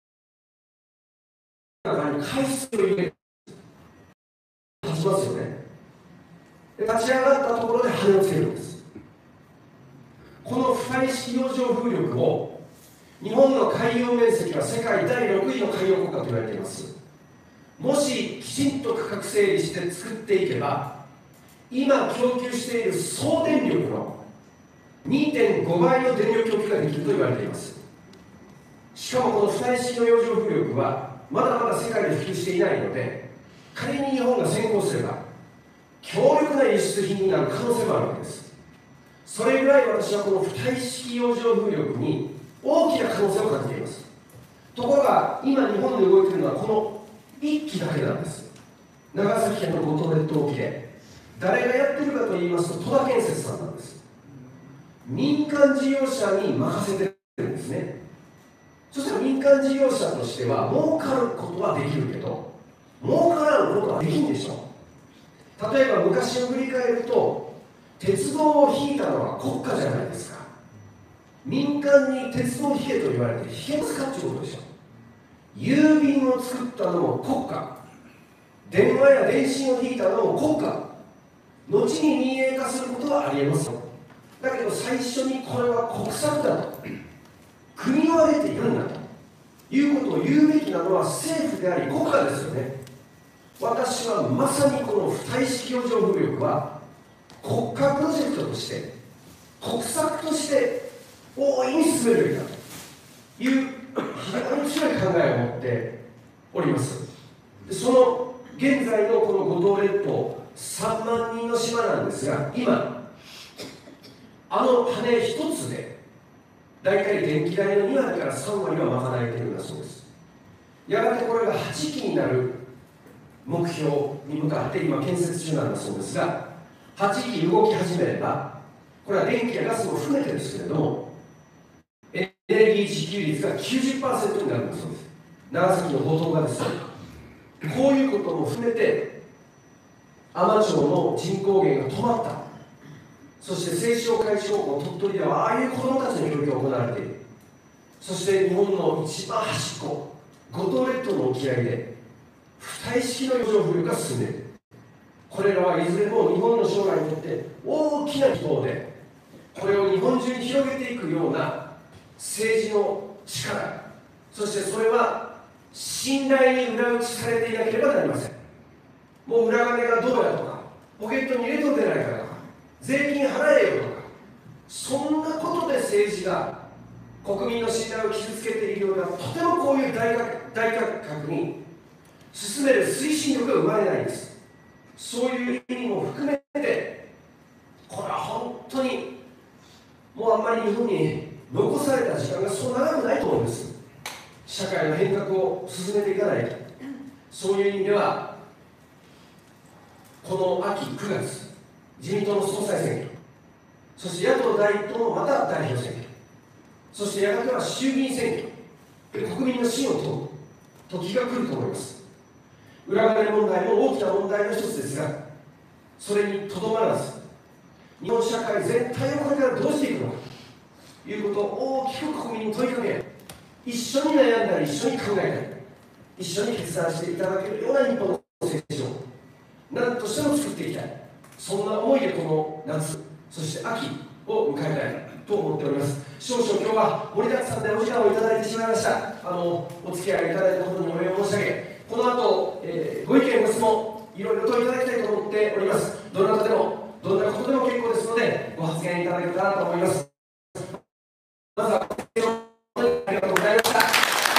の中に海水を入れて立ちますよね。で立ち上がったところで羽をつけるんです。この浮体式洋上風力を、日本の海洋面積は世界第6位の海洋国家と言われています。もしきちんと区画整理して作っていけば、今供給している総電力の 2.5 倍の電力供給ができると言われています。しかもこの浮体式の洋上風力はまだまだ世界で普及していないので、仮に日本が先行すれば強力な輸出品になる可能性もあるわけです。それぐらい私はこの浮体式洋上風力に大きな可能性を感じています。ところが今日本で動いているのはこの1基だけなんです。長崎県の五島列島沖で誰がやってるかと言いますと、戸田建設さんなんです。民間事業者に任せてるんですね。そしたら民間事業者としては儲かることはできるけど儲からんことはできんでしょう。例えば昔を振り返ると、鉄道を引いたのは国家じゃないですか。民間に鉄道を引けと言われて引けますかっていうことでしょ。郵便を作ったのも国家、電話や電信を引いたのも国家、後に民営化することはありえますよ。だけど最初にこれは国策だと、国を挙げてやるんだということを言うべきなのは政府であり国家ですよね。私はまさにこの浮体式洋上風力は国家プロジェクトとして国策として大いに進めるべきだという非常に強い考えを持っております。その現在のこの五島列島3万人の島なんですが、今あの羽一つで大体電気代の2割から3割は賄えているんだそうです。やがてこれが8基になる目標に向かって今建設中なんだそうですが、8基動き始めれば、これは電気やガスも含めてですけれども、エネルギー自給率が 90% になるんだそうです。長崎の五島がですね、こういうことも含めて海士町の人口減が止まった。そして青少海士高校鳥取ではああいう子どもたちの教育が行われている。そして日本の一番端っこ五島列島の沖合で浮体式の洋上風力が進んでいる。これらはいずれも日本の将来にとって大きな希望で、これを日本中に広げていくような政治の力、そしてそれは信頼に裏打ちされていなければなりません。もう裏金がどうやとか、ポケットに入れとんでないからとか、税金払えよとか、そんなことで政治が国民の信頼を傷つけているような、とてもこういう大改革に進める推進力が生まれないんです。そういう意味も含めて、これは本当にもうあんまり日本に残された時間がそう長くないと思うんです。社会の変革を進めていかないと。そういう意味ではこの秋9月、自民党の総裁選挙、そして野党第一党のまた代表選挙、そしてやがては衆議院選挙、国民の信を問う時が来ると思います。裏金問題も大きな問題の一つですが、 それにとどまらず、日本社会全体をこれからどうしていくのかということを大きく国民に問いかけ、一緒に悩んだり、一緒に考えたり、一緒に決断していただけるような日本の政治を何としても作っていきたい、そんな思いでこの夏、そして秋を迎えたいと思っております。少々今日は盛りだくさんでお時間をいただいてしまいました。お付き合いいただいたことにお礼を申し上げ、この後、ご意見ご質問いろいろといただきたいと思っております。どなたでもどんなことでも結構ですのでご発言いただけたらと思います。まずはありがとうございました。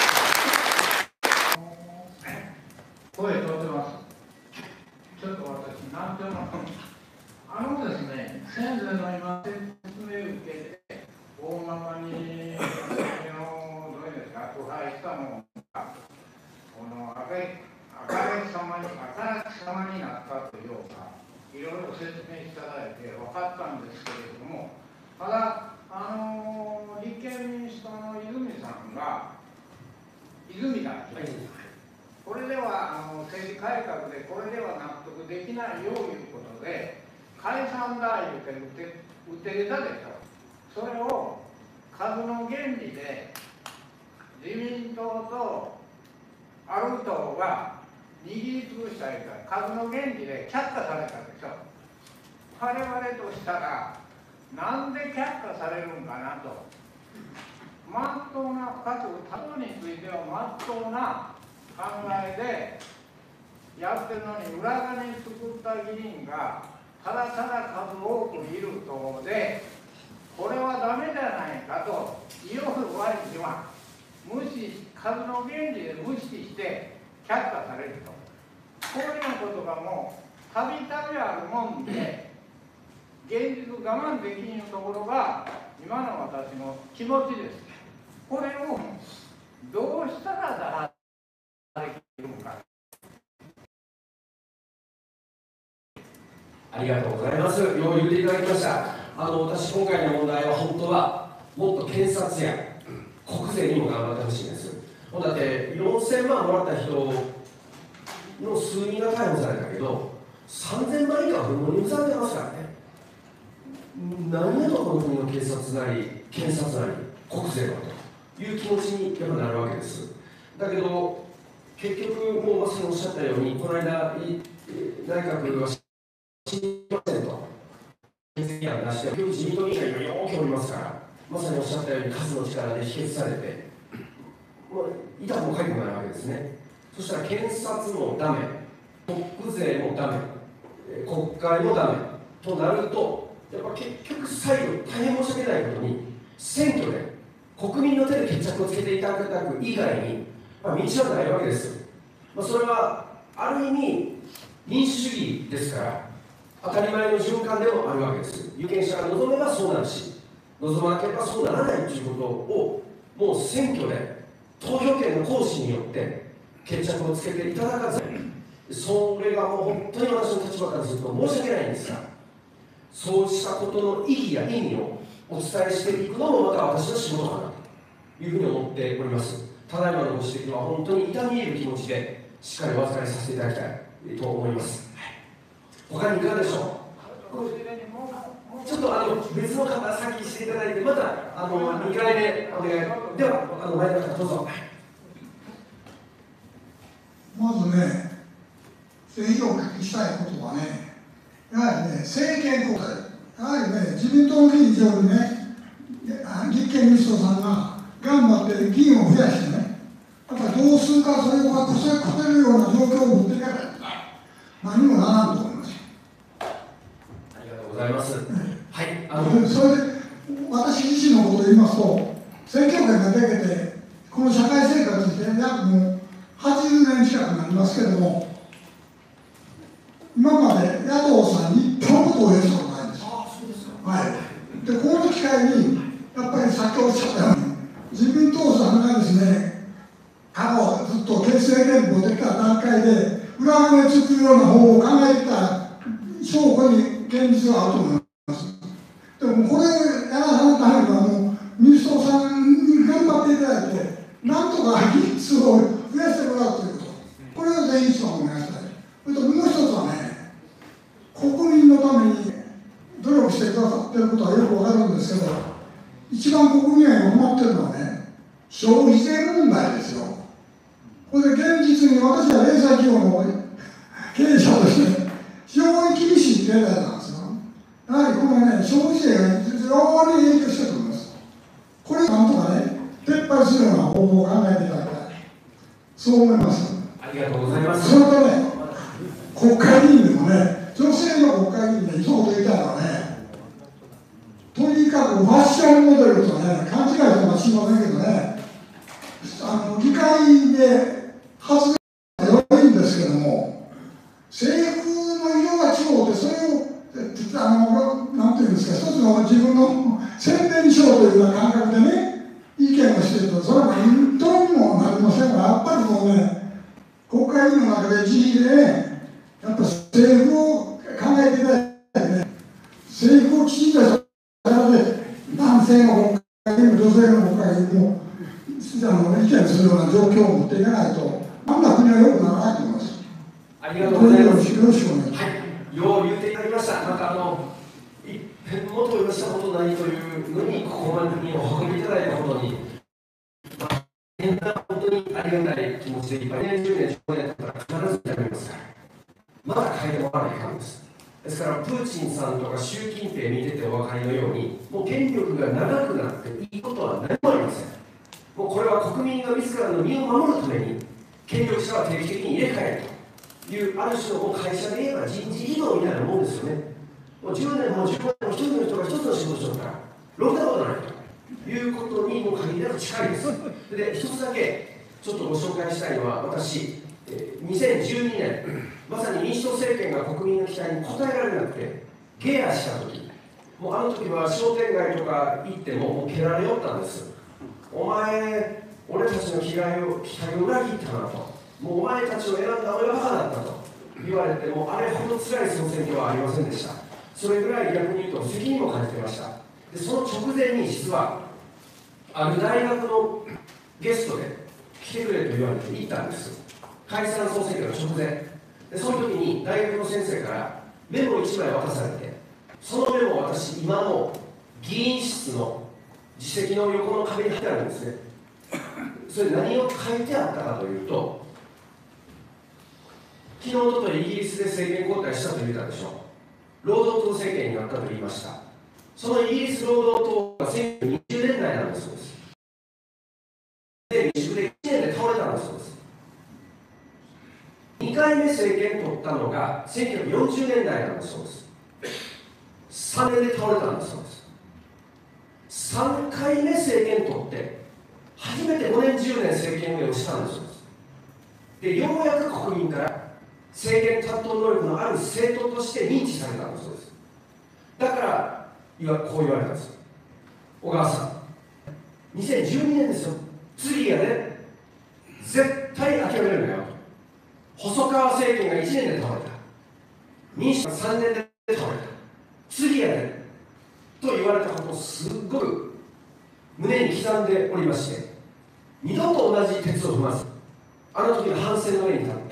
声通ってます。ちょっと私、なんていうのですね、先生の今、説明を受けて、大まかに、どういうんですか、腐敗したのが、このあからさまになったというか、いろいろ説明いただいて分かったんですけれども、ただ、立憲民主党の泉さんが、泉だけ、これでは政治改革でこれでは納得できないよということで解散だ言うて打って出たでしょ。それを数の原理で自民党とある党が握りつぶしたりから数の原理で却下されたでしょ。我々としたらなんで却下されるんかなと、まっとうな各党についてはまっとうな考えでやってるのに、裏金作った議員がただただ数多くいる党で、これはダメじゃないかと言う割には数の原理で無視して却下されると、こういうことがもうたびたびあるもんで、現実我慢できんところが今の私の気持ちです。これをどうしたらありがとうございます。よう言っていただきました。私、今回の問題は本当はもっと検察や国税にも頑張ってほしいんです。だって4000万もらった人の数人が逮捕されたけど、3000万以下は不問に付されてますからね。何やとこの国の警察なり検察なり国税はという気持ちにやっぱなるわけです。だけど結局、もうまさにおっしゃったように、この間、内閣は信じませんと、決議案出して、結局、自民党議員がよくおりますから、まさにおっしゃったように、数の力で否決されて、もう痛くもかゆくもないわけですね。そしたら、検察もダメ、国税もダメ、国会もダメとなると、やっぱ結局、最後、大変申し訳ないことに、選挙で国民の手で決着をつけていただく以外に、道はないわけです。それはある意味民主主義ですから、当たり前の循環でもあるわけです。有権者が望めばそうなるし、望まなければそうならないということを、もう選挙で投票権の行使によって決着をつけていただかず、それがもう本当に私の立場からすると申し訳ないんですが、そうしたことの意義や意味をお伝えしていくのもまた私の仕事かなというふうに思っております。ただいまのご指摘は本当に痛み入る気持ちでしっかりお預かりさせていただきたいと思います。他にいかがでしょう。ちょっと別の方先していただいて、また2回目お願い。では前の方どうぞ。 まずね、ぜひお聞きしたいことはね、やはりね、政権交代、やはりね、自民党の議員以上にね、立憲民主党さんが頑張って議員を増やしてね、またどうするか、それを勝てるような状況を持っていかないと何もならんと思います。 ありがとうございます。はい、 それで私自身のことを言いますと、選挙権ができて、この社会生活で約もう80年近くなりますけれども、今まで野党さんに一票も投票したことないんですよ。はい、でこの機会に、やっぱり先ほどおっしゃったように、自民党さんがですね、過去ずっと形成連合できた段階で、裏金を作るような方法を考えてきた証拠に現実はあると思います。でもこれをやらされたためには、もう民主党さんに頑張っていただいて、なんとか議員数を増やしてもらうということ、これをぜひ一番お願いしたい。それともう一つはね、国民一番国民が困ってるのはね、消費税問題ですよ。これで現実に私は零細企業の経営者として非常に厳しい経済なんですよ。やはりこのね、消費税が非常に影響してると思います。これをなんとかね、撤廃するような方法を考えていただきたい。そう思います。 ありがとうございます。 それとね、国会議員でもね、女性の国会議員で一言言いたいのはね、とにかくファッションモデルとね、勘違いとかしませんけどね、議会で発言は良いんですけども、制服の色が違うって、それをなんていうんですか、一つの自分の宣伝にしようというような感覚でね、意見をしていると、それは本当にもなりませんが、やっぱりもうね、国会議員の中で自費でね、やっぱ制服を考えていただいてね、制服をきちんとしたで、男性の国会議員も女性の国会議員も意見するような状況を持っていかないと、あんな国は良くならないと思います。 ありがとうございます。 よろしくお願いします。 はい、よう言っていただきました。なんか一遍もと言わしたことないというのに、ここまでにお運びいただいたことに、本当にありがたい気持ちでいっぱい、10年、15年経ったら必ずやりますから、まだ変えてもらわないかんです。ですから、プーチンさんとか習近平見ててお分かりのように、もう権力が長くなっていいことは何もありません。もうこれは国民が自らの身を守るために、権力者は定期的に入れ替えるという、ある種の会社で言えば人事異動みたいなもんですよね。もう10年も15年も一人の人が一つの仕事をしたら、ろくなことないということにも限りなく近いです。で、一つだけちょっとご紹介したいのは、私、2012年、まさに民主党政権が国民の期待に応えられなくて、ゲアしたとき、もうあの時は商店街とか行っても蹴られよったんです。お前、俺たちの期待を裏切ったなと、もうお前たちを選んだ俺がバカだったと言われても、あれほど辛い総選挙はありませんでした。それぐらい逆に言うと責任も感じてました。で、その直前に実は、ある大学のゲストで来てくれと言われて行ったんです。解散総選挙の直前。で、その時に大学の先生からメモ1枚渡されて、そのメモを私、今の議員室の自席の横の壁に貼ってあるんですね。それ何を書いてあったかというと、昨日、おとといイギリスで政権交代したと言ったでしょう。労働党政権になったと言いました。そのイギリス労働党が1920年代なんだそうです。で、民主で1年で倒れたんだそうです。2回目政権取ったのが1940年代なんだそうです。3年で倒れたんだそうです。3回目政権取って初めて5年10年政権運営をしたんだそうです。で、ようやく国民から政権担当能力のある政党として認知されたんだそうです。だからこう言われたんですよ。小川さん、2012年ですよ。次やで、絶対諦めるなよ。細川政権が1年で倒れた。民主が3年で倒れた。次やで。と言われたことをすごく胸に刻んでおりまして、二度と同じ鉄を踏まず、あの時の反省の上に立って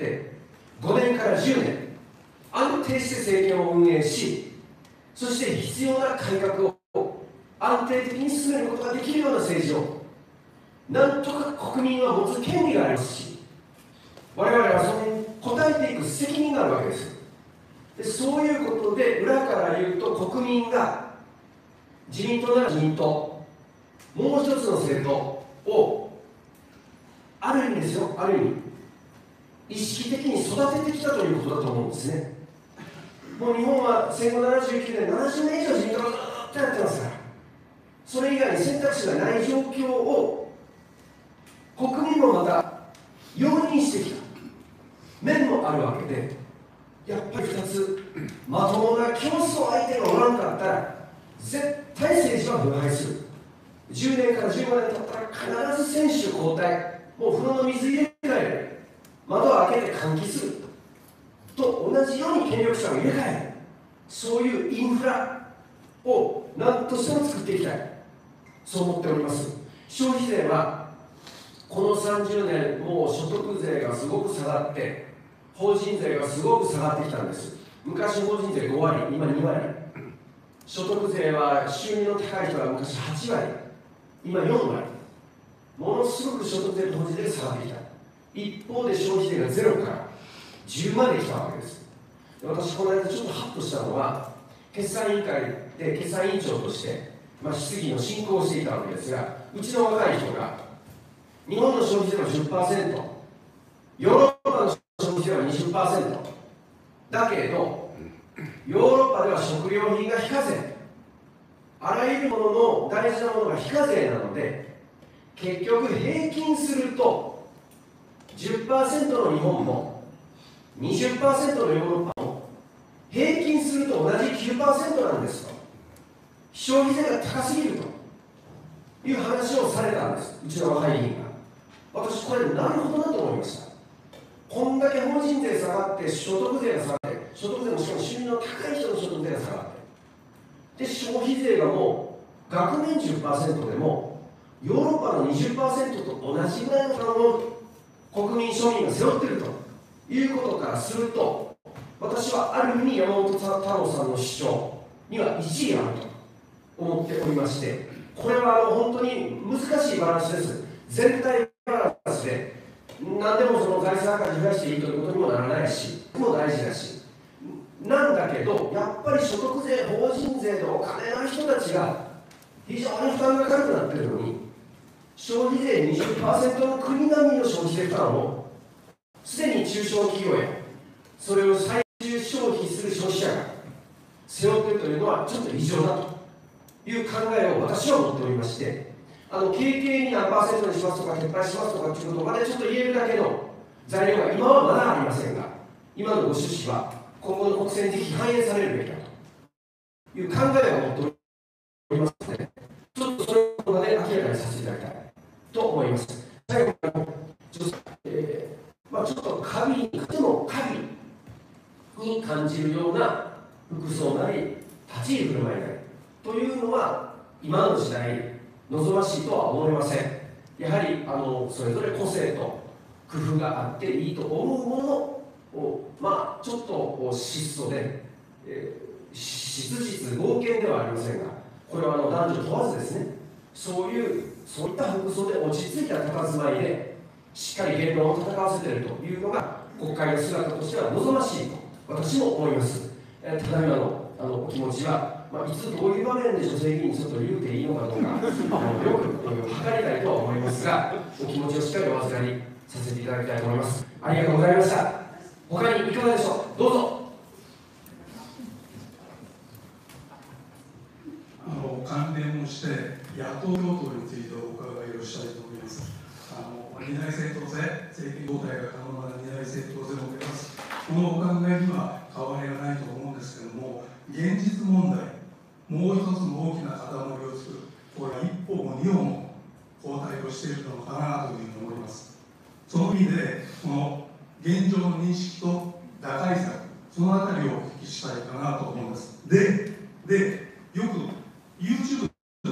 、5年から10年、安定して政権を運営し、そして必要な改革を安定的に進めることができるような政治を、なんとか国民は持つ権利がありますし、我々はそれに応えていく責任があるわけです。で、そういうことで、裏から言うと、国民が自民党なら自民党、もう一つの政党を、ある意味ですよ、ある意味、意識的に育ててきたということだと思うんですね。もう日本は戦後79年、70年以上自民党がずっとやってますから、それ以外に選択肢がない状況を国民もまた容認してきた面もあるわけで、やっぱり2つ、まともな競争相手がおらんかったら、絶対政治は腐敗する。10年から15年経ったら必ず選手交代、もう風呂の水入れ替える、窓を開けて換気すると同じように権力者を入れ替える、そういうインフラを何としても作っていきたい、そう思っております。消費税はこの30年、もう所得税がすごく下がって、法人税がすごく下がってきたんです。昔、法人税5割、今2割。所得税は収入の高い人は昔8割、 今4割、ものすごく所得税と法人税が下がってきた。一方で消費税が0から10まで来たわけです。私、この間ちょっとハッとしたのは、決算委員会で決算委員長として、質疑の進行をしていたわけですが、うちの若い人が、日本の消費税は 10%、ヨーロッパの消費税は 20%、だけど、ヨーロッパでは食料品が非課税、あらゆるものの大事なものが非課税なので、結局平均すると 10% の日本も 20% のヨーロッパも平均すると同じ 9% なんですと。消費税が高すぎるという話をされたんです、うちの若い議員が。私、これなるほどなと思いました。こんだけ法人税下がって所得税が下がって、所得税もしかも収入の高い人の所得税が下がって、で消費税がもう額面 10% でもヨーロッパの 20% と同じぐらいの負担を国民庶民が背負っているということからすると、私はある意味山本太郎さんの主張には一理あると思っておりまして、これは本当に難しいバランスです。全体バランスで何でもその財政赤字増やしていいということにもならないし、も大事だし、なんだけど、やっぱり所得税、法人税でお金の人たちが非常に負担が高くなっているのに、消費税 20% の国並みの消費税負担をすでに中小企業やそれを最終消費する消費者が背負っているというのはちょっと異常だという考えを私は持っておりまして、軽々に何%にしますとか撤廃しますとかということまでちょっと言えるだけの材料が今はまだありませんが、今のご趣旨は今後の国政にぜひ反映されるべきだという考えを持っておりますので、ちょっとそれをまで明らかにさせていただきたいと思います。最後ちょっと過敏に感じるような服装なり立ち居振る舞いなりというのは今の時代望ましいとは思いません。やはりそれぞれ個性と工夫があっていいと思うものをちょっと質素で、質実剛健ではありませんが、これは男女問わずですね、そういった服装で落ち着いた佇まいでしっかり言論を戦わせているというのが国会の姿としては望ましいと私も思います。ただいまのお気持ちはいつどういう場面で女性議員にちょっと言うていいのかどうかよく測りたいとは思いますが、お気持ちをしっかりお預かりさせていただきたいと思います。ありがとうございました。他にいかがでしょう。どうぞ。 関連をして野党共闘についてお伺いをしたいと思います。二大政党制、政権交代が可能な二大政党制を目指す、このお考えには変わりがないと思うんですけれども、現実問題、もう一つの大きな塊を作る、これは一歩も二歩も後退をしているのかなというふうに思います。その意味で、この現状の認識と打開策、そのあたりをお聞きしたいかなと思うんです。で、よく YouTube で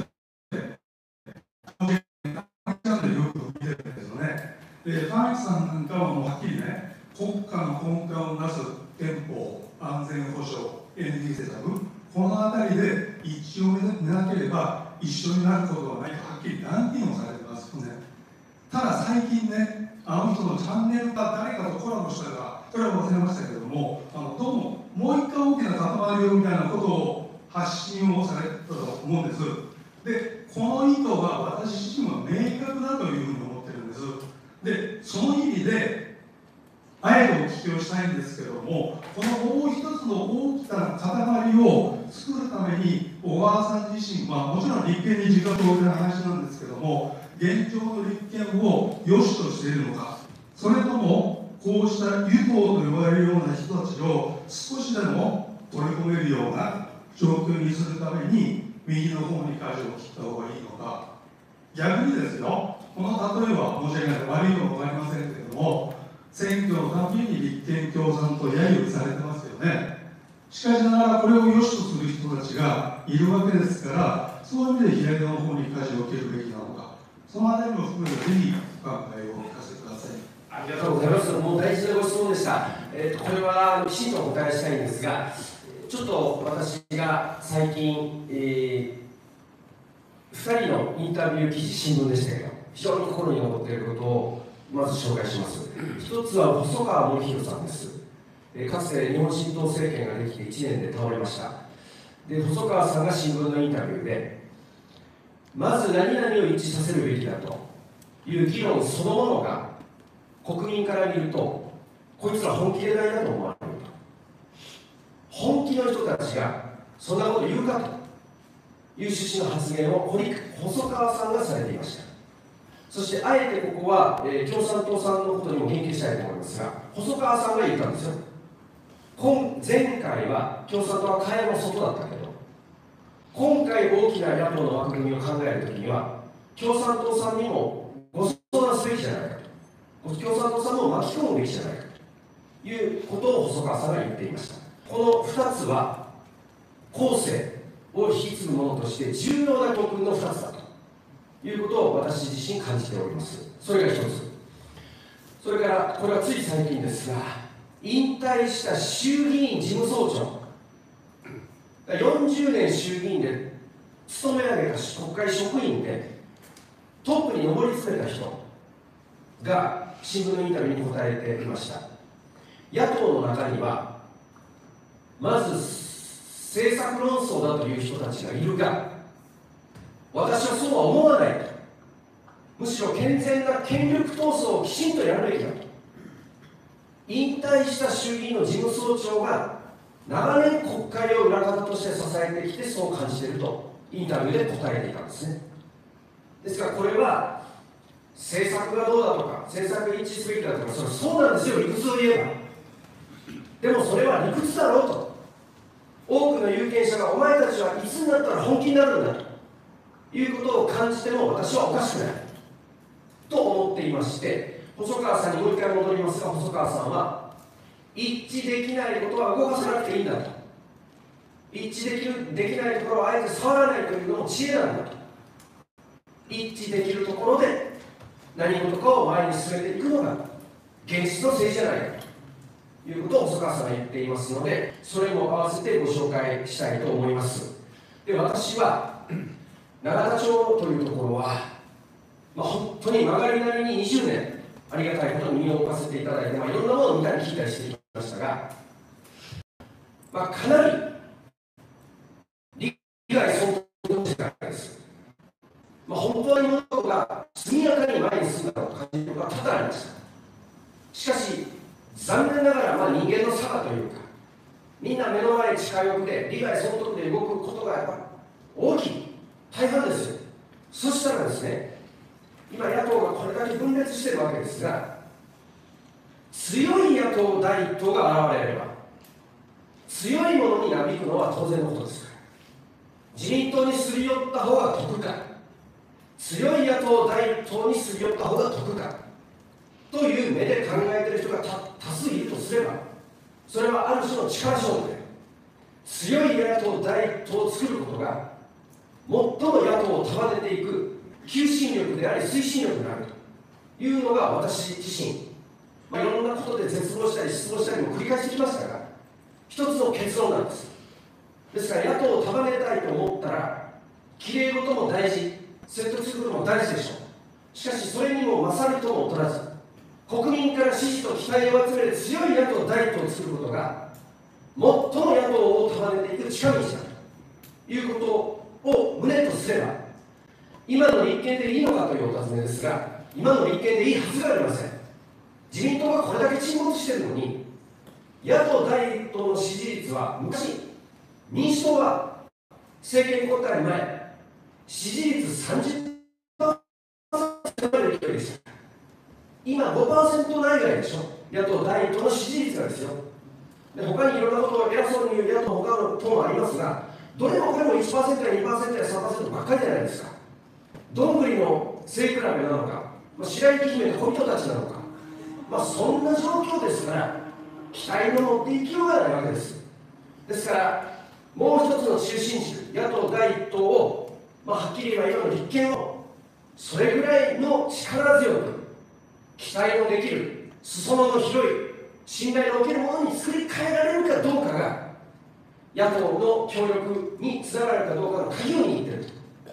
チャンネルよく見てるんですよね。で、玉木さんなんかはもうはっきりね、国家の根幹をなす憲法、安全保障、エネルギー政策、このあたりで一致を見なければ一緒になることはないとはっきり断言をされてますよね。ただ最近ね、あの人のチャンネルが誰かとコラボしたか、それは忘れましたけれども、どうももう一回大きな塊をみたいなことを発信をされたと思うんです。で、この意図は私自身は明確だというふうに思ってるんです。で、その意味で、あえてお聞きをしたいんですけれども、このもう一つの大きな塊を作るために、小川さん自身は、もちろん立憲に自覚を置いた話なんですけれども、現状の立憲を良しとしているのか、それとも、こうした与党と呼ばれるような人たちを少しでも取り込めるような状況にするために、右の方に舵を切った方がいいのか、逆にですよ、この例えば申し訳ない、悪いかも分かりませんけれども、選挙のたびに立憲共産と揶揄されてますよね。しかしながらこれを良しとする人たちがいるわけですから、そういう意味で左の方に舵を切るべきなのか、そのあたりも含めてぜひお考えを聞かせてください。 ありがとうございます。もう大事なご質問でした。これはきちんとお答えしたいんですが、ちょっと私が最近、 2人のインタビュー記事、新聞でしたけど、非常に心に残っていることをまず紹介します。一つは細川護熙さんです。かつて日本新党政権ができて1年で倒れました。で、細川さんが新聞のインタビューで、まず何々を一致させるべきだという議論そのものが国民から見ると、こいつら本気でないなと思われると。本気の人たちがそんなこと言うかという趣旨の発言を細川さんがされていました。そしてあえてここは、共産党さんのことにも言及したいと思いますが、細川さんが言ったんですよ。前回は共産党は蚊帳の外だったけど、今回大きな野党の枠組みを考えるときには、共産党さんにもご相談すべきじゃないかと、共産党さんも巻き込むべきじゃないかということを細川さんが言っていました。この2つは後世を引き継ぐものとして重要な教訓の2つだということを私自身感じております。それが1つ。それからこれはつい最近ですが、引退した衆議院事務総長、40年衆議院で勤め上げた国会職員でトップに上り詰めた人が新聞のインタビューに答えていました。野党の中にはまず政策論争だという人たちがいるが、私はそうは思わないと、むしろ健全な権力闘争をきちんとやるべきだと、引退した衆議院の事務総長が長年国会を裏方として支えてきてそう感じているとインタビューで答えていたんですね。ですからこれは政策がどうだとか政策が一致すべきだとか、そうなんですよ、理屈を言えば。でもそれは理屈だろうと、多くの有権者がお前たちはいつになったら本気になるんだということを感じても私はおかしくないと思っていまして、細川さんにもう一回戻りますが、細川さんは一致できないことは動かさなくていいんだと、一致できないところをあえて触らないというのも知恵なんだと、一致できるところで何事かを前に進めていくのが現実の政治じゃないかということを細川さんが言っていますので、それも合わせてご紹介したいと思います。で、私は永田町というところは、本当に曲がりなりに20年ありがたいことに身を置かせていただいて、いろんなものを見たり聞いたりしてきましたが、かなり利害相当の世界です。本当に物事が速やかに前に進んだと感じることは多々ありました。しかし残念ながら人間の差がというか、みんな目の前に近寄って利害相当で動くことがやっぱ大きい、大半ですよ。そしたらですね、今野党がこれだけ分裂しているわけですが、強い野党第一党が現れれば強いものになびくのは当然のことですから、自民党にすり寄った方が得か、強い野党第一党にすり寄った方が得かという目で考えている人が多数いるとすれば、それはある種の力勝負で、強い野党第一党を作ることが最も野党を束ねていく求心力であり推進力になるというのが私自身、いろんなことで絶望したり失望したりも繰り返してきましたが、一つの結論なんです。ですから野党を束ねたいと思ったらきれい事も大事、説得することも大事でしょう。しかしそれにも勝るとも劣らず、国民から支持と期待を集める強い野党第一党を作ることが最も野党を束ねていく近道だということを旨とすれば、今の立憲でいいのかというお尋ねですが、今の立憲でいいはずがありません。自民党がこれだけ沈没しているのに、野党第一党の支持率は昔、民主党は政権交代前、支持率 30% まで勢いでした。今 5% ないぐらいでしょ、野党第一党の支持率がですよ。で、他にいろんなことを偉そうに言う野党の他の党もありますが、どれもこれも 1% や 2% や 3% ばっかりじゃないですか。どんぐりの背比べなのか、白雪姫の小人たちなのか、そんな状況ですから、期待の持っていきようがないわけです。ですから、もう一つの中心軸、野党第一党を、はっきり言えば今の立憲を、それぐらいの力強く、期待のできる、裾野の広い、信頼のおけるものに作り変えられるかどうかが、野党の協力につながるかどうかの鍵を握っていると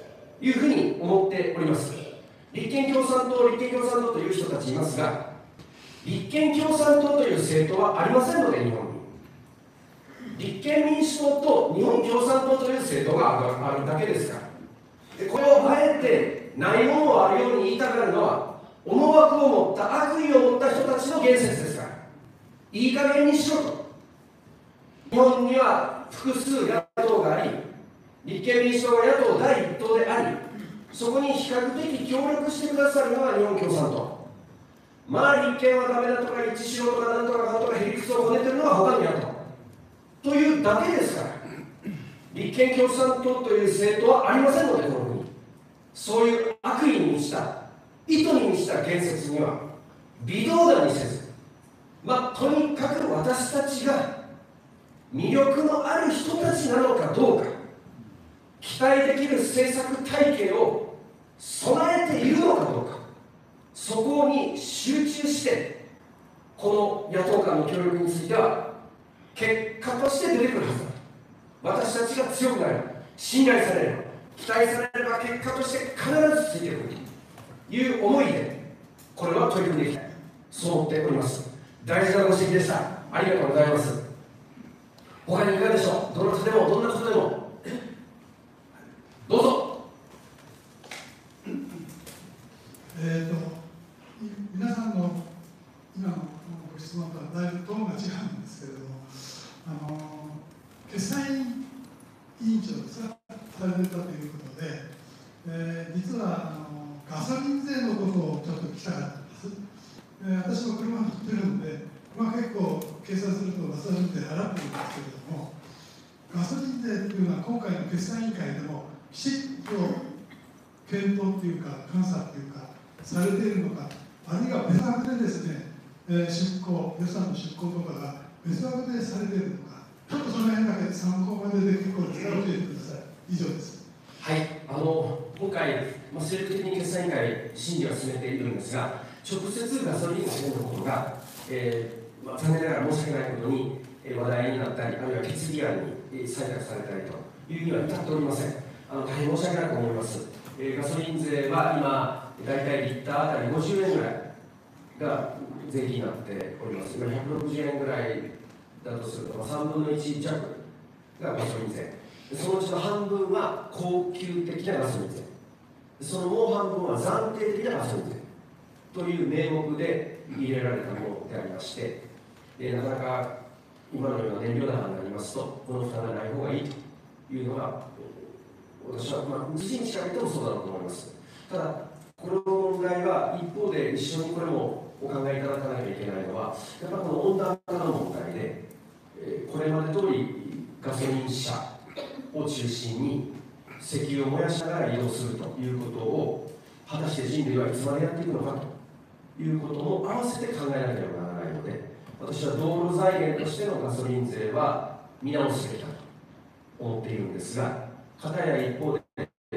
いうふうに思っております。立憲共産党という人たちいますが、立憲共産党という政党はありませんので、日本に。立憲民主党と日本共産党という政党があるだけですから。でこれをあえてないものをあるように言いたがるのは、思惑を持った悪意を持った人たちの言説ですから、いい加減にしろと。日本には複数野党があり、立憲民主党が野党第一党であり、そこに比較的協力してくださるのは日本共産党。まあ立憲はダメだとか、一致しろとか、なんとかかんとか、へりくつをこねてるのは他の野党というだけですから、立憲共産党という政党はありませんので、この国。そういう悪意に満ちた、意図に満ちた言説には微動だにせず、とにかく私たちが魅力のある人たちなのかどうか、期待できる政策体系を備えているのかどうか、そこに集中して、この野党間の協力については結果として出てくるはずだ。私たちが強くなれば、信頼されれば、期待されれば、結果として必ずついてくるという思いで、これは取り組んでいきたい、そう思っております。大事なご指摘でした。ありがとうございます。他にいかがでしょう。どなたでもどんなことでもどうぞ。 皆さんの今のご質問とはだいぶトーンが違うんですけれども、決裁委員長がされてたということで、実はガソリン税のことをちょっと聞きたかったんです。私も車乗ってるんで、結構計算するとガソリン税払ってるんですけれども、ガソリン税というのは今回の決算委員会でもきちっと検討というか監査というかされているのか、あるいは別枠でですね、予算の出向とかが別枠でされているのか、ちょっとその辺だけ参考までで結構ですから教えてください。以上です。 はい、今回、精力的に決算委員会審議は進めているんですが、直接ガソリン税のことが、残念ながら申し訳ないことに話題になったり、あるいは決議案に採択されたりというには至っておりません。大変申し訳なく思います。ガソリン税は今、大体リッターあたり50円ぐらいが税金になっております。今160円ぐらいだとすると、3分の1弱がガソリン税。そのうちの半分は高級的なガソリン税。そのもう半分は暫定的なガソリン税という名目で入れられたものでありまして、なかなか今のような燃料高になりますと、この負担がない方がいいというのが、私は、自身に調べてもそうだろうと思います。ただ、この問題は一方で一緒にこれもお考えいただかなきゃいけないのは、やっぱりこの温暖化の問題で、これまで通りガソリン車を中心に石油を燃やしながら移動するということを、果たして人類はいつまでやっていくのかということも合わせて考えなければならないので、私は道路財源としてのガソリン税は見直すべきだと思っているんですが、片や一方で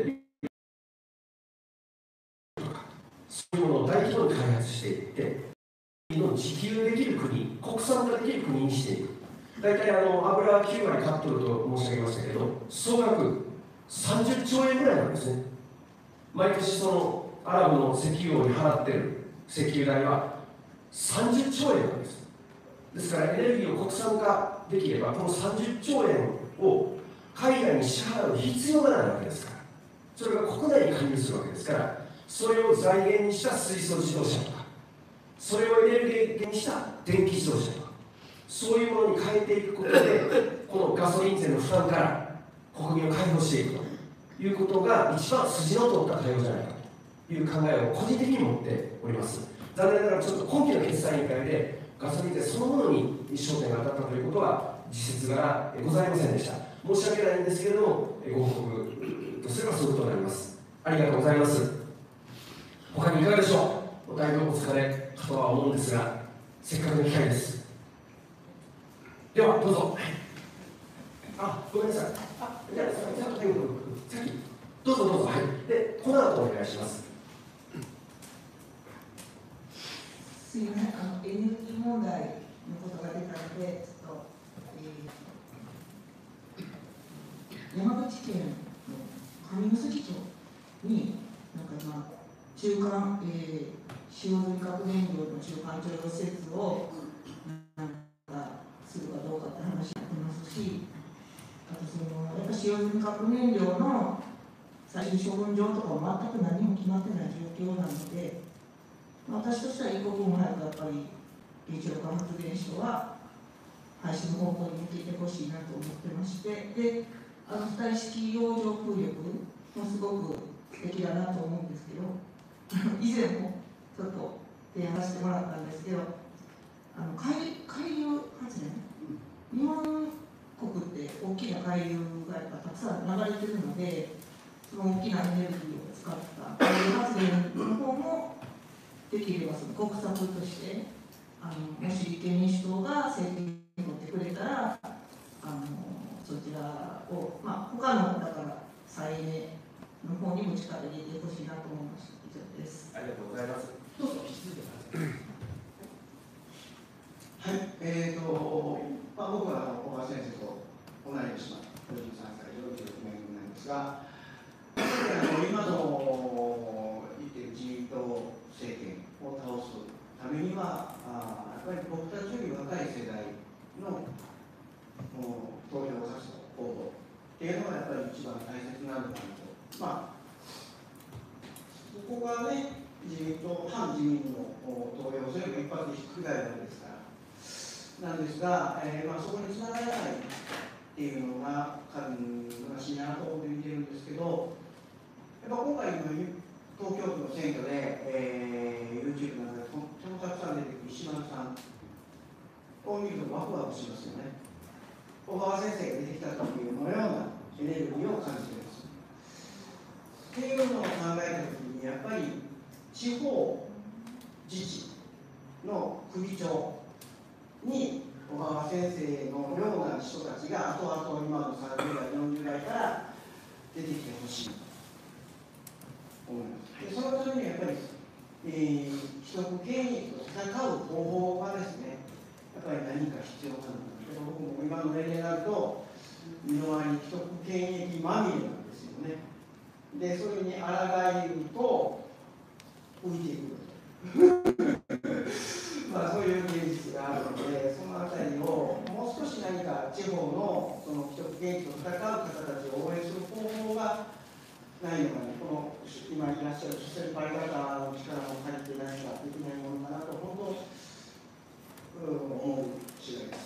そういうものを大規模に開発していって、自給できる国、国産化できる国にしていく。大体油は9割カットと申し上げましたけど、総額30兆円ぐらいなんですね。毎年そのアラブの石油王に払っている石油代は30兆円なんです。ですからエネルギーを国産化できれば、この30兆円を海外に支払う必要がないわけですから、それが国内に還流するわけですから、それを財源にした水素自動車とか、それをエネルギー源にした電気自動車とか、そういうものに変えていくことで、このガソリン税の負担から国民を解放していくということが一番筋の通った対応じゃないかという考えを個人的に持っております。残念ながらちょっと今期の決算委員会でガソリン税そのものに焦点が当たったということは事実がございませんでした。申し訳ないんですけれども、ご報告とすればそういうことになります。ありがとうございます。他にいかがでしょう。だいぶお疲れかとは思うんですが、せっかくの機会です。ではどうぞ。ごめんなさい。じゃあさっきどうぞどうぞ。はい。でこの後お願いします。 すみません、エネルギー問題のことが出たので、ちょっと、山口県の上関町に、なんか今、中間、使用済み核燃料の中間貯蔵施設をなんかするかどうかって話になってますし、あとやっぱ使用済み核燃料の最終処分場とかも全く何も決まってない状況なので、私としては一刻も早くやっぱり原子力発電所は廃止の方向に向けてほしいなと思ってまして、で、浮体式洋上風力もすごく素敵だなと思うんですけど、以前もちょっと提案させてもらったんですけど、海流発電、日本国って大きな海流がやっぱたくさん流れてるので、その大きなエネルギーを使った海流発電の方もできればその国策として、もし立憲民主党が政権に取ってくれたら、そちらを、他のだから再エネの方にも力入れてほしいなと思いました。以上です。 ありがとうございます。どうぞ引き続いてください。 はい、僕は小川先生と同い年の53歳、46年なんですが、今の自民党政権を倒すためには、やっぱり僕たちより若い世代の投票活動、応募っていうのがやっぱり一番大切なのかなと。ここがね、自民党、反自民の投票すれば一発低くなるわけですから。なんですが、そこにつながらないっていうのが難しいなと思って見てるんですけど、やっぱ今回の東京都の選挙で、YouTube なんかでとてもたくさん出てくる石丸さんを見るとワクワクしますよね。小川先生が出てきた時のようなエネルギーを感じています。っていうのを考えた時に、やっぱり地方自治の首長に小川先生のような人たちが後々今の30代、40代から出てきてほしいと思います。でそのためにやっぱり、既得権益と戦う方法がですね、やっぱり何か必要かなと。僕も今の年齢になると、身の回りに既得権益まみれなんですよね。で、それに抗えると浮いていく。そういう現実があるので、そのあたりをもう少し何か地方のその既得権益と戦う方たちを応援する方法がないのかね、この今いらっしゃる先輩方の力も借りて何かできないものかなと、本当、思う次第です。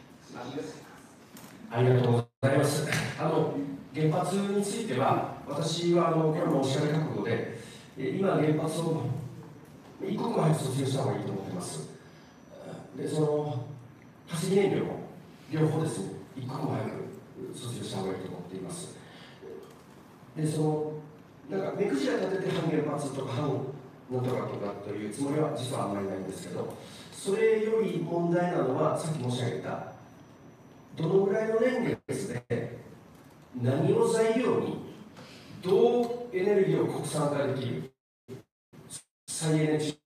ありがとうございます。原発については、私はこれもおっしゃる覚悟で、今、原発を一刻も早く卒業した方がいいと思っています。で、化石燃料も両方ですね、一刻も早く卒業した方がいいと思っています。で、なんか目くじら立てて反原発とか反なんとかとかというつもりは実はあんまりないんですけど、それより問題なのは、さっき申し上げた、どのぐらいの年月で何を材料にどうエネルギーを国産化できる再エネに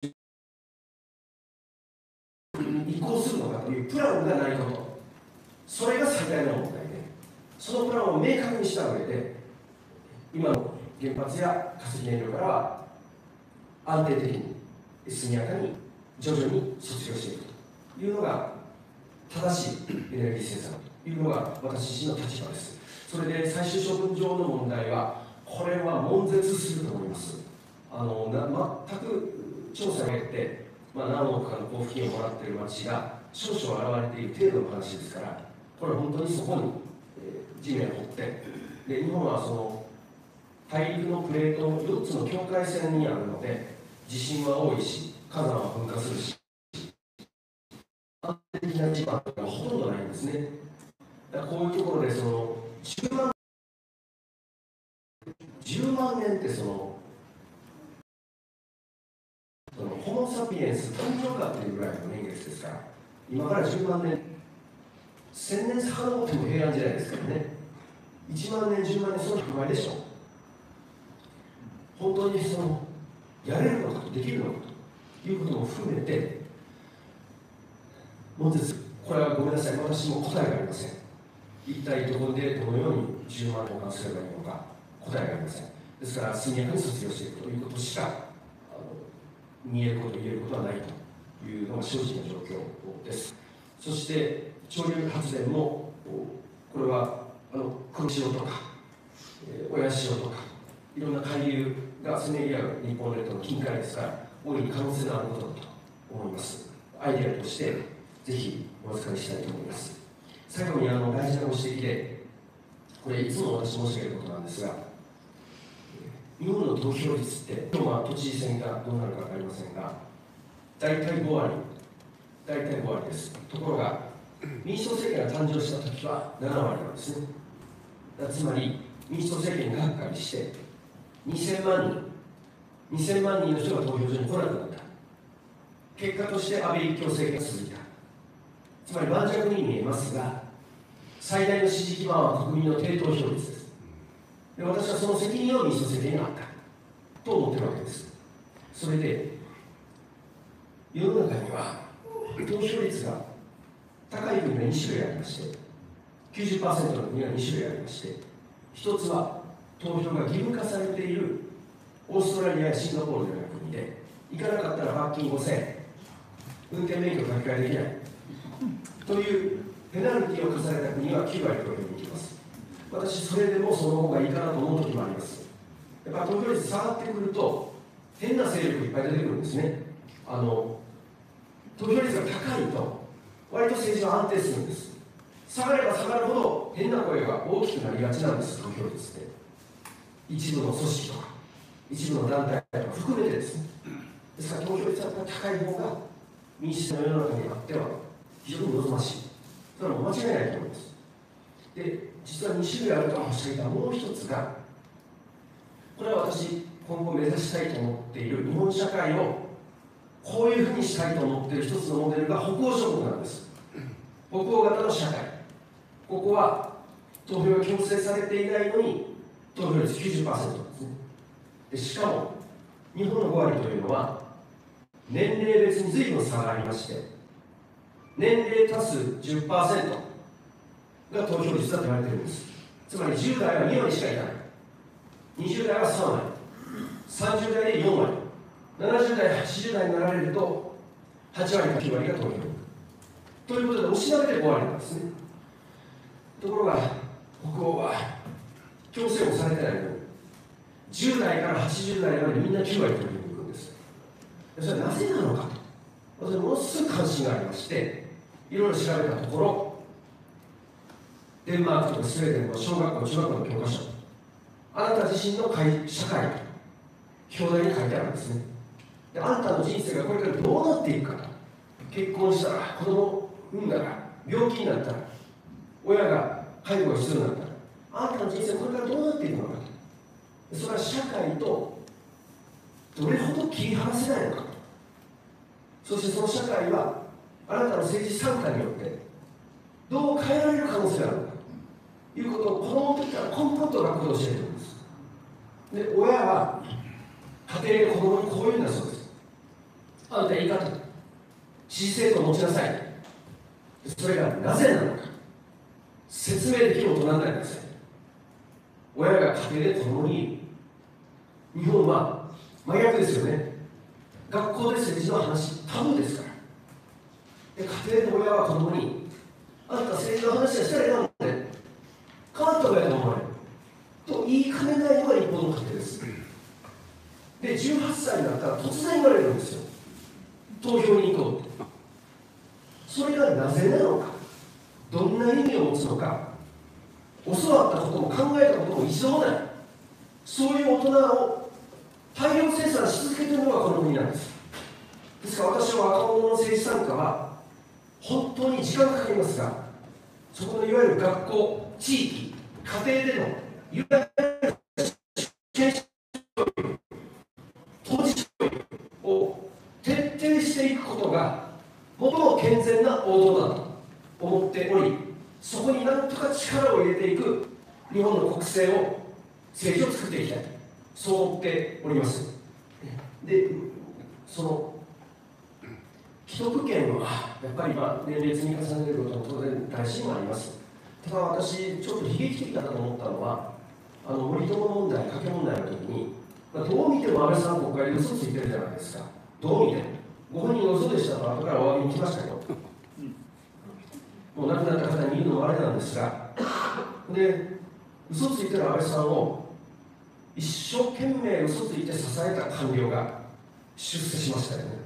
移行するのかというプランがないこと、それが最大の問題で、そのプランを明確にした上で、今の原発や化石燃料からは安定的に速やかに徐々に卒業していくというのが正しいエネルギー政策というのが私自身の立場です。それで最終処分場の問題は、これは悶絶すると思います。全く調査を経て、何億かの交付金をもらっている町が少々現れている程度の話ですから、これは本当にそこに、地面を掘って、で日本は大陸のプレートの4つの境界線にあるので、地震は多いし、火山は噴火するし、安定的な地盤がほとんどないんですね。だからこういうところで10万年ってホモ・サピエンス誕生かっていうぐらいの年月ですから、今から10万年、1000年遡っても平安時代ですからね、1万年、10万年、その100倍でしょう。本当にやれるのかと、できるのかということも含めて、悶絶、これはごめんなさい、私も答えがありません。一体どこでどのように10万交換すればいいのか、答えがありません。 ですから速やかに卒業していくということしか見えること言えることはないというのが正直な状況です。そして潮流発電もこれは黒潮とか親潮とかいろんな海流がせめぎ合う日本列島の近海ですから大いに可能性のあることだと思います。アイデアとしてぜひお預かりしたいと思います。最後に大事なご指摘で、これいつも私申し上げることなんですが、日本の投票率って今日は都知事選がどうなるか分かりませんが、大体5割です。ところが民主党政権が誕生した時は7割なんですね。つまり民主党政権ががっかりして2000万人の人が投票所に来なくなった。結果として安倍一強政権が続いた。つまり盤石に見えますが、最大の支持基盤は国民の低投票率です。で、私はその責任を民主党政権にあったと思っているわけです。それで世の中には投票率が高い国が2種類ありまして、90% の国が2種類ありまして、一つは投票が義務化されているオーストラリアやシンガポールのような国で、行かなかったら罰金5000円、運転免許書き換えできないというペナルティを課された国は9割投票に行きます。私、それでもその方がいいかなと思う時もあります。やっぱ投票率下がってくると、変な勢力いっぱい出てくるんですね。投票率が高いと、割と政治は安定するんです。下がれば下がるほど変な声が大きくなりがちなんです、投票率って。一部の組織とか、一部の団体とか含めてですね。ですから投票率が高い方が民主主義の世の中にあっては非常に望ましい。それはもう間違いないと思います。で、実は2種類あると申し上げたもう一つが、これは私、今後目指したいと思っている日本社会をこういうふうにしたいと思っている一つのモデルが北欧諸国なんです。北欧型の社会。ここは投票が強制されていないのに投票率 90% なんですね。でしかも日本の5割というのは年齢別に随分差がありまして、年齢足す 10% が投票率だと言われているんです。つまり10代は2割しかいない、20代は3割、30代で4割、70代、80代になられると8割か9割が投票ということで、押しなべて5割なんですね。ところが北欧は強制もされてないのに10代から80代までみんな9割投票に行くんです。それはなぜなのかと、私はものすごく関心がありまして、いろいろ調べたところ、デンマークとかスウェーデンの小学校、中学校の教科書、あなた自身の社会と表題に書いてあるんですね。で、あなたの人生がこれからどうなっていくかと、結婚したら、子供を産んだら、病気になったら、親が介護が必要になったら、あなたの人生これからどうなっていくのかと、それは社会とどれほど切り離せないのかと、そしてその社会はあなたの政治参加によってどう変えられる可能性があるのかということを子供の時から根本と学校で教えているんです。で、親は家庭で子供にこういうんだそうです。あなたいいかと、支持政党を持ちなさい。それがなぜなのか説明できる大人になりなさい。親が家庭で子供に、日本は真逆ですよね。学校で政治の話タブーですから。で、家庭で親は子供に、あなた政治の話はしたらいかんので、変わった親と思われると言いかねないのが日本の家庭です。で、18歳になったら突然言われるんですよ。投票に行こうって。それがなぜなのか、どんな意味を持つのか、教わったことも考えたことも一度もない、そういう大人を大量生産し続けているのがこの国なんです。ですから私は若者の政治参加は本当に時間がかかりますが、そこのいわゆる学校、地域、家庭でのいわゆる当事者教育を徹底していくことが最も健全な王道だと思っており、そこに何とか力を入れていく日本の国政を、政治を作っていきたい、そう思っております。で、その既得権はやっぱり年齢積み重ねることも当然大事にもあります。ただ私、ちょっと悲劇的だと思ったのは、 森友問題、加計問題の時に、どう見ても安倍さん国会で嘘ついてるじゃないですか。どう見ても。ご本人が嘘でしたと後からお詫びに来ましたけど、もう亡くなった方に言うのもあれなんですが、で、嘘ついてる安倍さんを一生懸命嘘ついて支えた官僚が出世しましたよね。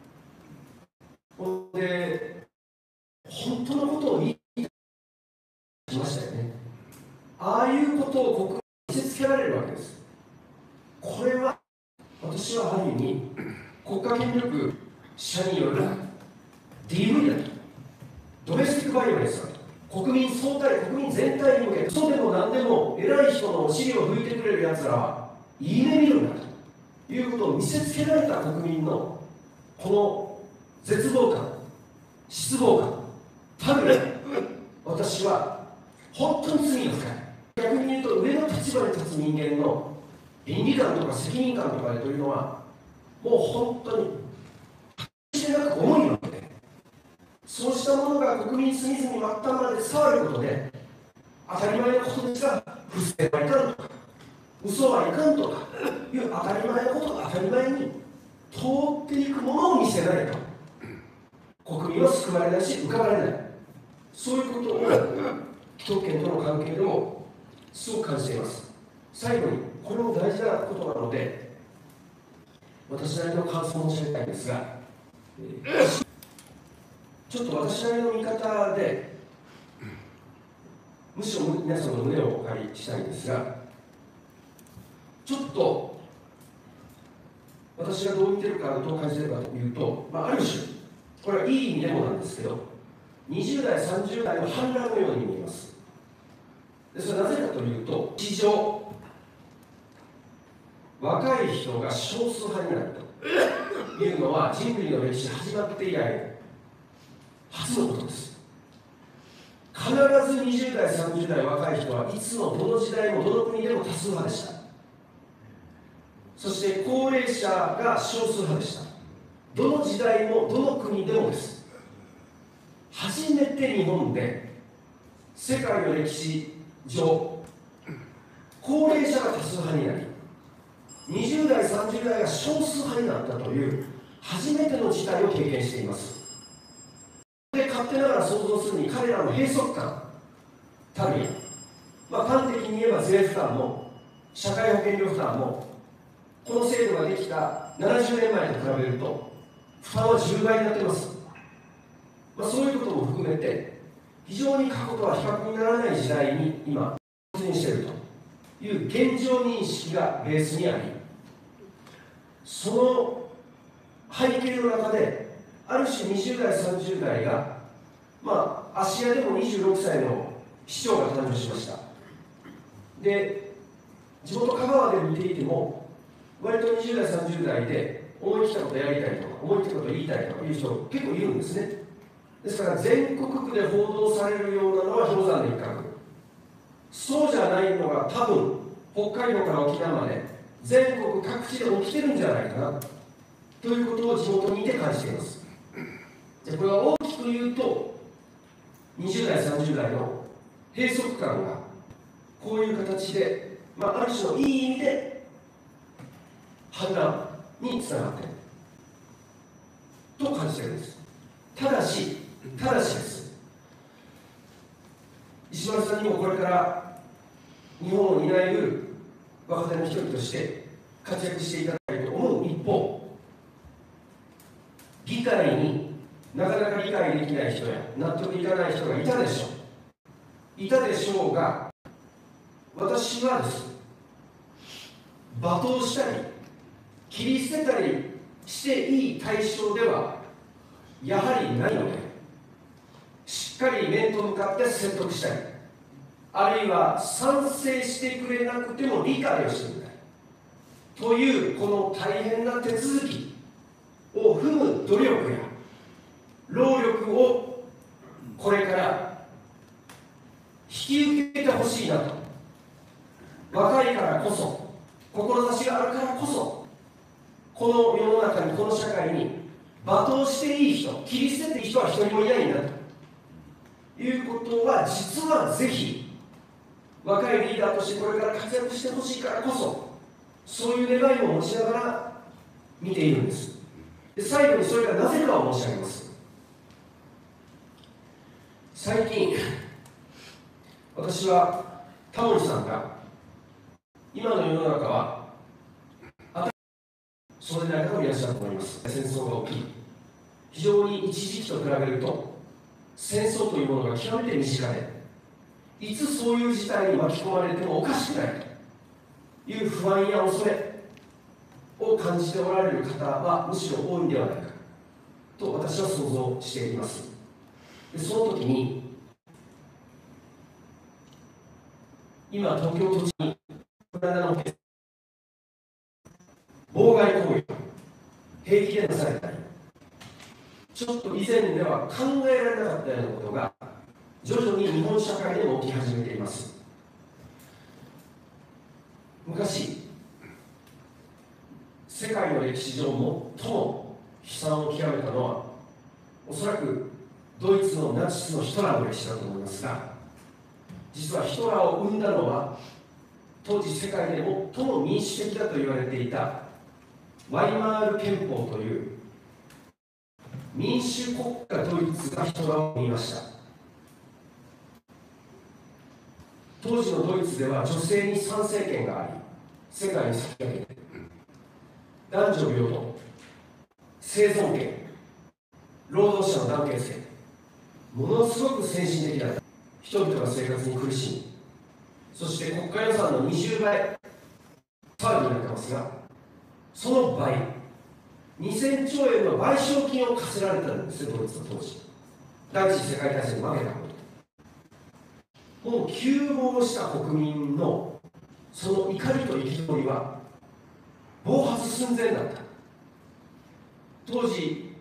で、本当のことを言いしましたよね。ああいうことを国民に見せつけられるわけです。これは私はある意味国家権力者による DV だと、ドメスティックバイオレンスだと、国民総体、国民全体に向けて嘘でも何でも偉い人のお尻を拭いてくれるやつらはいいね見るんだということを見せつけられた国民のこの絶望感、失望感たる私は本当に罪が深い。逆に言うと上の立場に立つ人間の倫理観とか責任感とかというのはもう本当にしてなく重いわけで、そうしたものが国民隅々末端まで伝わることで当たり前のことですが、不正はいかんとか嘘はいかんとかいう当たり前のことが当たり前に通っていくものを見せないと国民は救われないし浮かばれない、そういうことを既得権との関係でもすごく感じています。最後にこれも大事なことなので私なりの感想を申し上げたいんですが、ちょっと私なりの見方でむしろ皆さんの胸をお借りしたいんですが、ちょっと私がどう見てるかどう感じてるかというと、ある種これはいい意味でもなんですけど20代30代の反乱のように見えます。でそれはなぜかというと、地上若い人が少数派になるというのは人類の歴史始まって以来初のことです。必ず20代30代若い人はいつのどの時代もどの国でも多数派でした。そして高齢者が少数派でした。どの時代もどの国でもです。初めて日本で世界の歴史上高齢者が多数派になり20代30代が少数派になったという初めての事態を経験しています。で勝手ながら想像するに彼らの閉塞感たるや、端的に言えば税負担も社会保険料負担もこの制度ができた70年前と比べると負担は10倍になっています。そういうことも含めて非常に過去とは比較にならない時代に今突入しているという現状認識がベースにあり、その背景の中である種20代30代が芦屋でも26歳の市長が誕生しました。で地元香川で見ていても割と20代30代で思い切ったことやりたいとか思い切ったこと言いたいとかいう人結構いるんですね。ですから全国区で報道されるようなのは氷山の一角、そうじゃないのが多分北海道から沖縄まで全国各地で起きてるんじゃないかなということを地元にいて感じています。でこれは大きく言うと20代30代の閉塞感がこういう形で、ある種のいい意味で反乱につながっていると感じているんです。ただしです。石丸さんにもこれから日本を担い得る若手の一人として活躍していただきたいと思う一方、議会になかなか理解できない人や納得いかない人がいたでしょうが、私はです。罵倒したり切り捨てたりしていい対象ではやはりないので、しっかり面と向かって説得したり、あるいは賛成してくれなくても理解をしてくれないというこの大変な手続きを踏む努力や労力をこれから引き受けてほしいなと。若いからこそ、志があるからこそ、この世の中にこの社会に罵倒していい人、切り捨てていい人は一人もいないんだということは、実はぜひ若いリーダーとしてこれから活躍してほしいからこそ、そういう願いを持ちながら見ているんです。で、最後にそれがなぜかを申し上げます。最近私はタモリさんが今の世の中はそうでない方もいらっしゃると思います。戦争が起き、非常に一時期と比べると戦争というものが極めて身近で、いつそういう事態に巻き込まれてもおかしくないという不安や恐れを感じておられる方はむしろ多いんではないかと私は想像しています。で、その時に今東京都知事にウクライナの妨害行為平気でなされたり、ちょっと以前では考えられなかったようなことが徐々に日本社会でも起き始めています。昔、世界の歴史上最も悲惨を極めたのはおそらくドイツのナチスのヒトラーの歴史だと思いますが、実はヒトラーを生んだのは当時世界で最も民主的だと言われていたワイマール憲法という民主国家ドイツがヒトラーを生みました。当時のドイツでは女性に参政権があり、世界に先駆けて男女平等、生存権、労働者の団結権、ものすごく先進的だった。人々が生活に苦しみ、そして国家予算の20倍騒ぎになってますが、その倍、2000兆円の賠償金を課せられたんですよ、ドイツの当時。第一次世界大戦に負けたこと。もう窮乏した国民のその怒りと憤りは暴発寸前だった。当時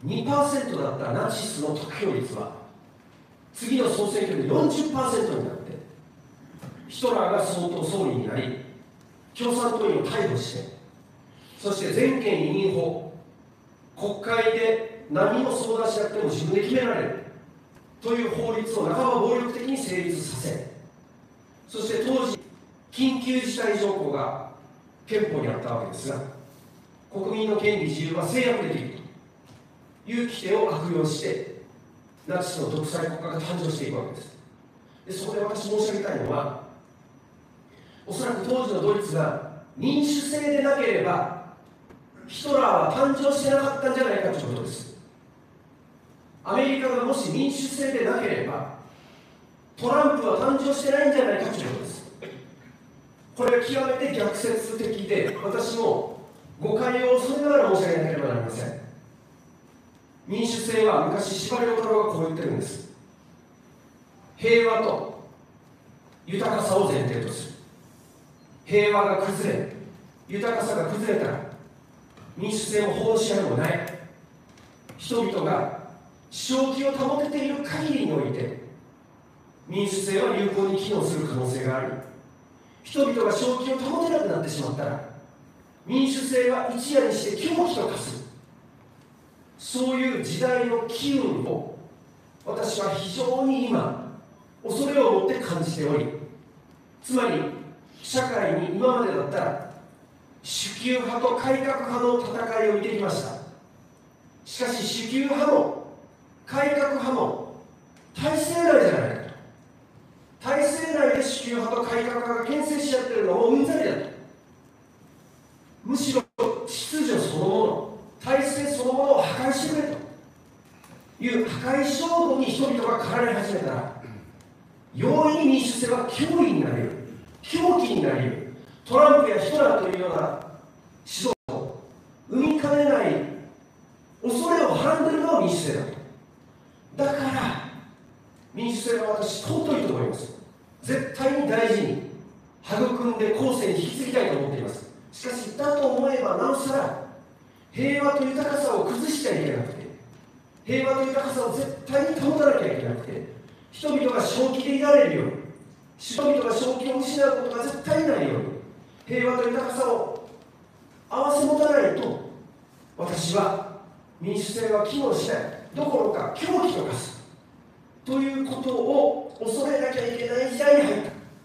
2% だったナチスの得票率は次の総選挙で 40% になって、ヒトラーが総統総理になり、共産党員を逮捕して、そして全権委任法、国会で何も相談しなくても自分で決められるという法律を半ば暴力的に成立させ、そして当時緊急事態条項が憲法にあったわけですが、国民の権利自由は制約できるという規定を悪用してナチスの独裁国家が誕生していくわけです。で、そこで私申し上げたいのは、おそらく当時のドイツが民主制でなければヒトラーは誕生してなかったんじゃないかということです。アメリカがもし民主制でなければトランプは誕生してないんじゃないかということです。これは極めて逆説的で、私も誤解を恐れながら申し上げなければなりません。民主制は昔司馬遼太郎がこう言ってるんです。平和と豊かさを前提とする。平和が崩れ、豊かさが崩れたら民主制も法の支配もない。人々が正気を保てている限りにおいて民主制は有効に機能する可能性があり、人々が正気を保てなくなってしまったら民主制は一夜にして狂気と化する。そういう時代の機運を私は非常に今恐れを持って感じており、つまり社会に今までだったら主給派と改革派の戦いを見てきました。しかし主給派も改革派も体制内じゃないかと。体制内で主給派と改革派が牽制し合っているのはもううんざりだと。むしろ秩序そのもの、体制そのものを破壊してくれという破壊衝動に人々が駆られ始めたら、容易に民主制は脅威になり得る、狂気になり得る。トランプやヒトラーというような指導を生みかねない恐れをはらんでいるのは民主制だと。だから民主制は私尊いと思います。絶対に大事に育んで後世に引き継ぎたいと思っています。しかしだと思えばなおさら平和と豊かさを崩しちゃいけなくて、平和と豊かさを絶対に保たなきゃいけなくて、人々が正気でいられるように、人々が正気を失うことが絶対ないように、平和と豊かさを併せ持たないと、私は民主制は機能しないどころか狂気と化すということを恐れなきゃいけない時代に入った。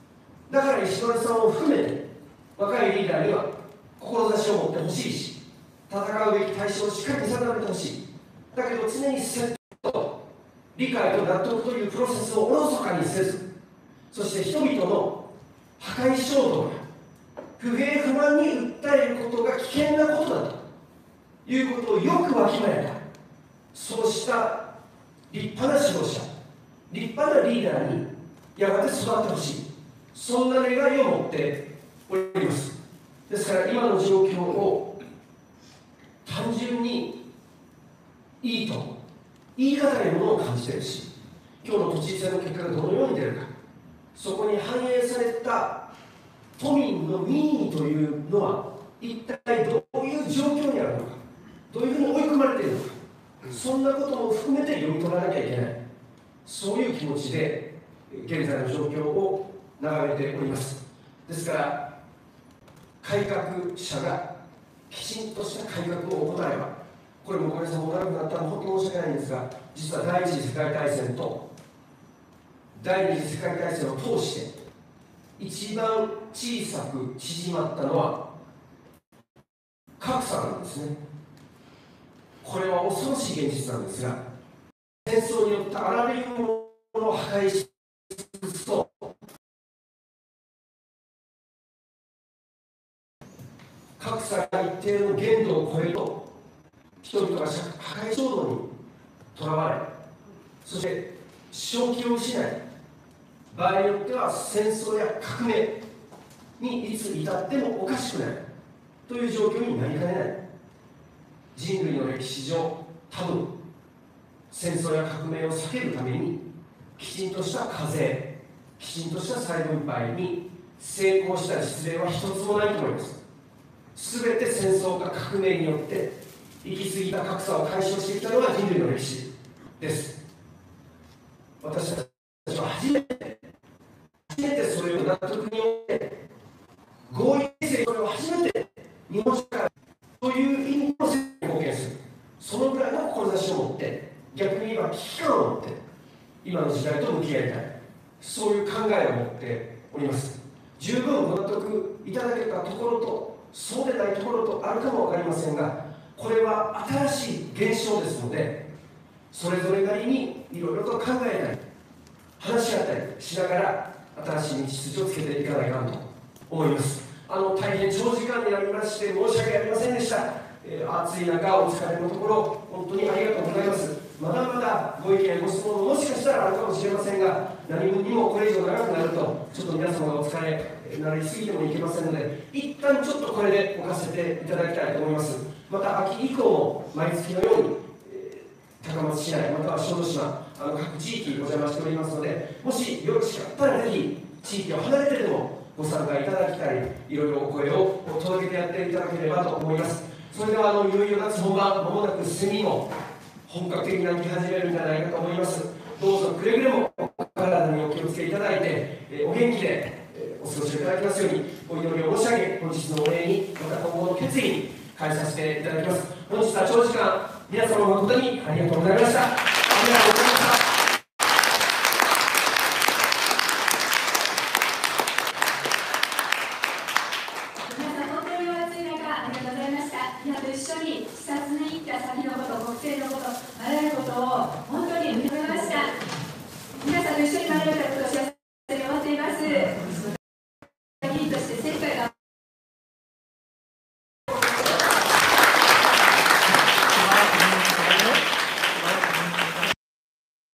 だから石丸さんを含めて若いリーダーには志を持ってほしいし、戦うべき対象をしっかり見定めてほしい。だけど常に説得と理解と納得というプロセスをおろそかにせず、そして人々の破壊衝動や不平不満に訴えることが危険なことだということをよくわきまえた、そうした立派な指導者、立派なリーダーにやがて育ってほしい、そんな願いを持っております。ですから今の状況を単純にいいと言い難いものを感じているし、今日の都知事選の結果がどのように出るか、そこに反映された都民の民意というのは一体どういう状況にあるのか、どういうふうに追い込まれているのか、そんなことも含めて読み取らなきゃいけない、そういう気持ちで現在の状況を眺めております。ですから改革者がきちんとした改革を行えば、これも小林さんも長くなったので本当に申し訳ないんですが、実は第一次世界大戦と第二次世界大戦を通して一番小さく縮まったのは格差なんですね。これは恐ろしい現実なんですが、戦争によってあらゆるものを破壊し尽くすと、格差が一定の限度を超えると、人々が破壊衝動にとらわれ、そして正気を失い、場合によっては戦争や革命にいつ至ってもおかしくないという状況になりかねない。人類の歴史上、多分戦争や革命を避けるためにきちんとした課税、きちんとした再分配に成功した実例は一つもないと思います。すべて戦争か革命によって行き過ぎた格差を解消してきたのが人類の歴史です。私たちは初めてそれを納得によって合意性、それを初めて日本社会という意味の政治に貢献する、そのぐらいの志を持って、逆に言えば危機感を持って今の時代と向き合いたい、そういう考えを持っております。十分ご納得いただけたところとそうでないところとあるかも分かりませんが、これは新しい現象ですので、それぞれなりにいろいろと考えたり話し合ったりしながら新しい道筋をつけていかないかなと思います。大変長時間になりまして申し訳ありませんでした。暑い中お疲れのところ本当にありがとうございます。まだまだご意見ご質問ももしかしたらあるかもしれませんが、何分にもこれ以上長くなるとちょっと皆様がお疲れになりすぎてもいけませんので、一旦ちょっとこれで置かせていただきたいと思います。また秋以降も毎月のように高松市内または小豆島各地域お邪魔しておりますので、もしよろしかったらぜひ地域を離れてでもご参加いただきたい、いろいろお声を届けてやっていただければと思います。それではいよいよ夏本番、まもなくセミも本格的に鳴き始めるんじゃないかと思います。どうぞくれぐれも体にお気をつけいただいて、お元気でお過ごしいただきますようにお祈りを申し上げ、本日のお礼にまた今後の決意に変えさせていただきます。本日は長時間皆様誠にありがとうございました。ありがとうございました。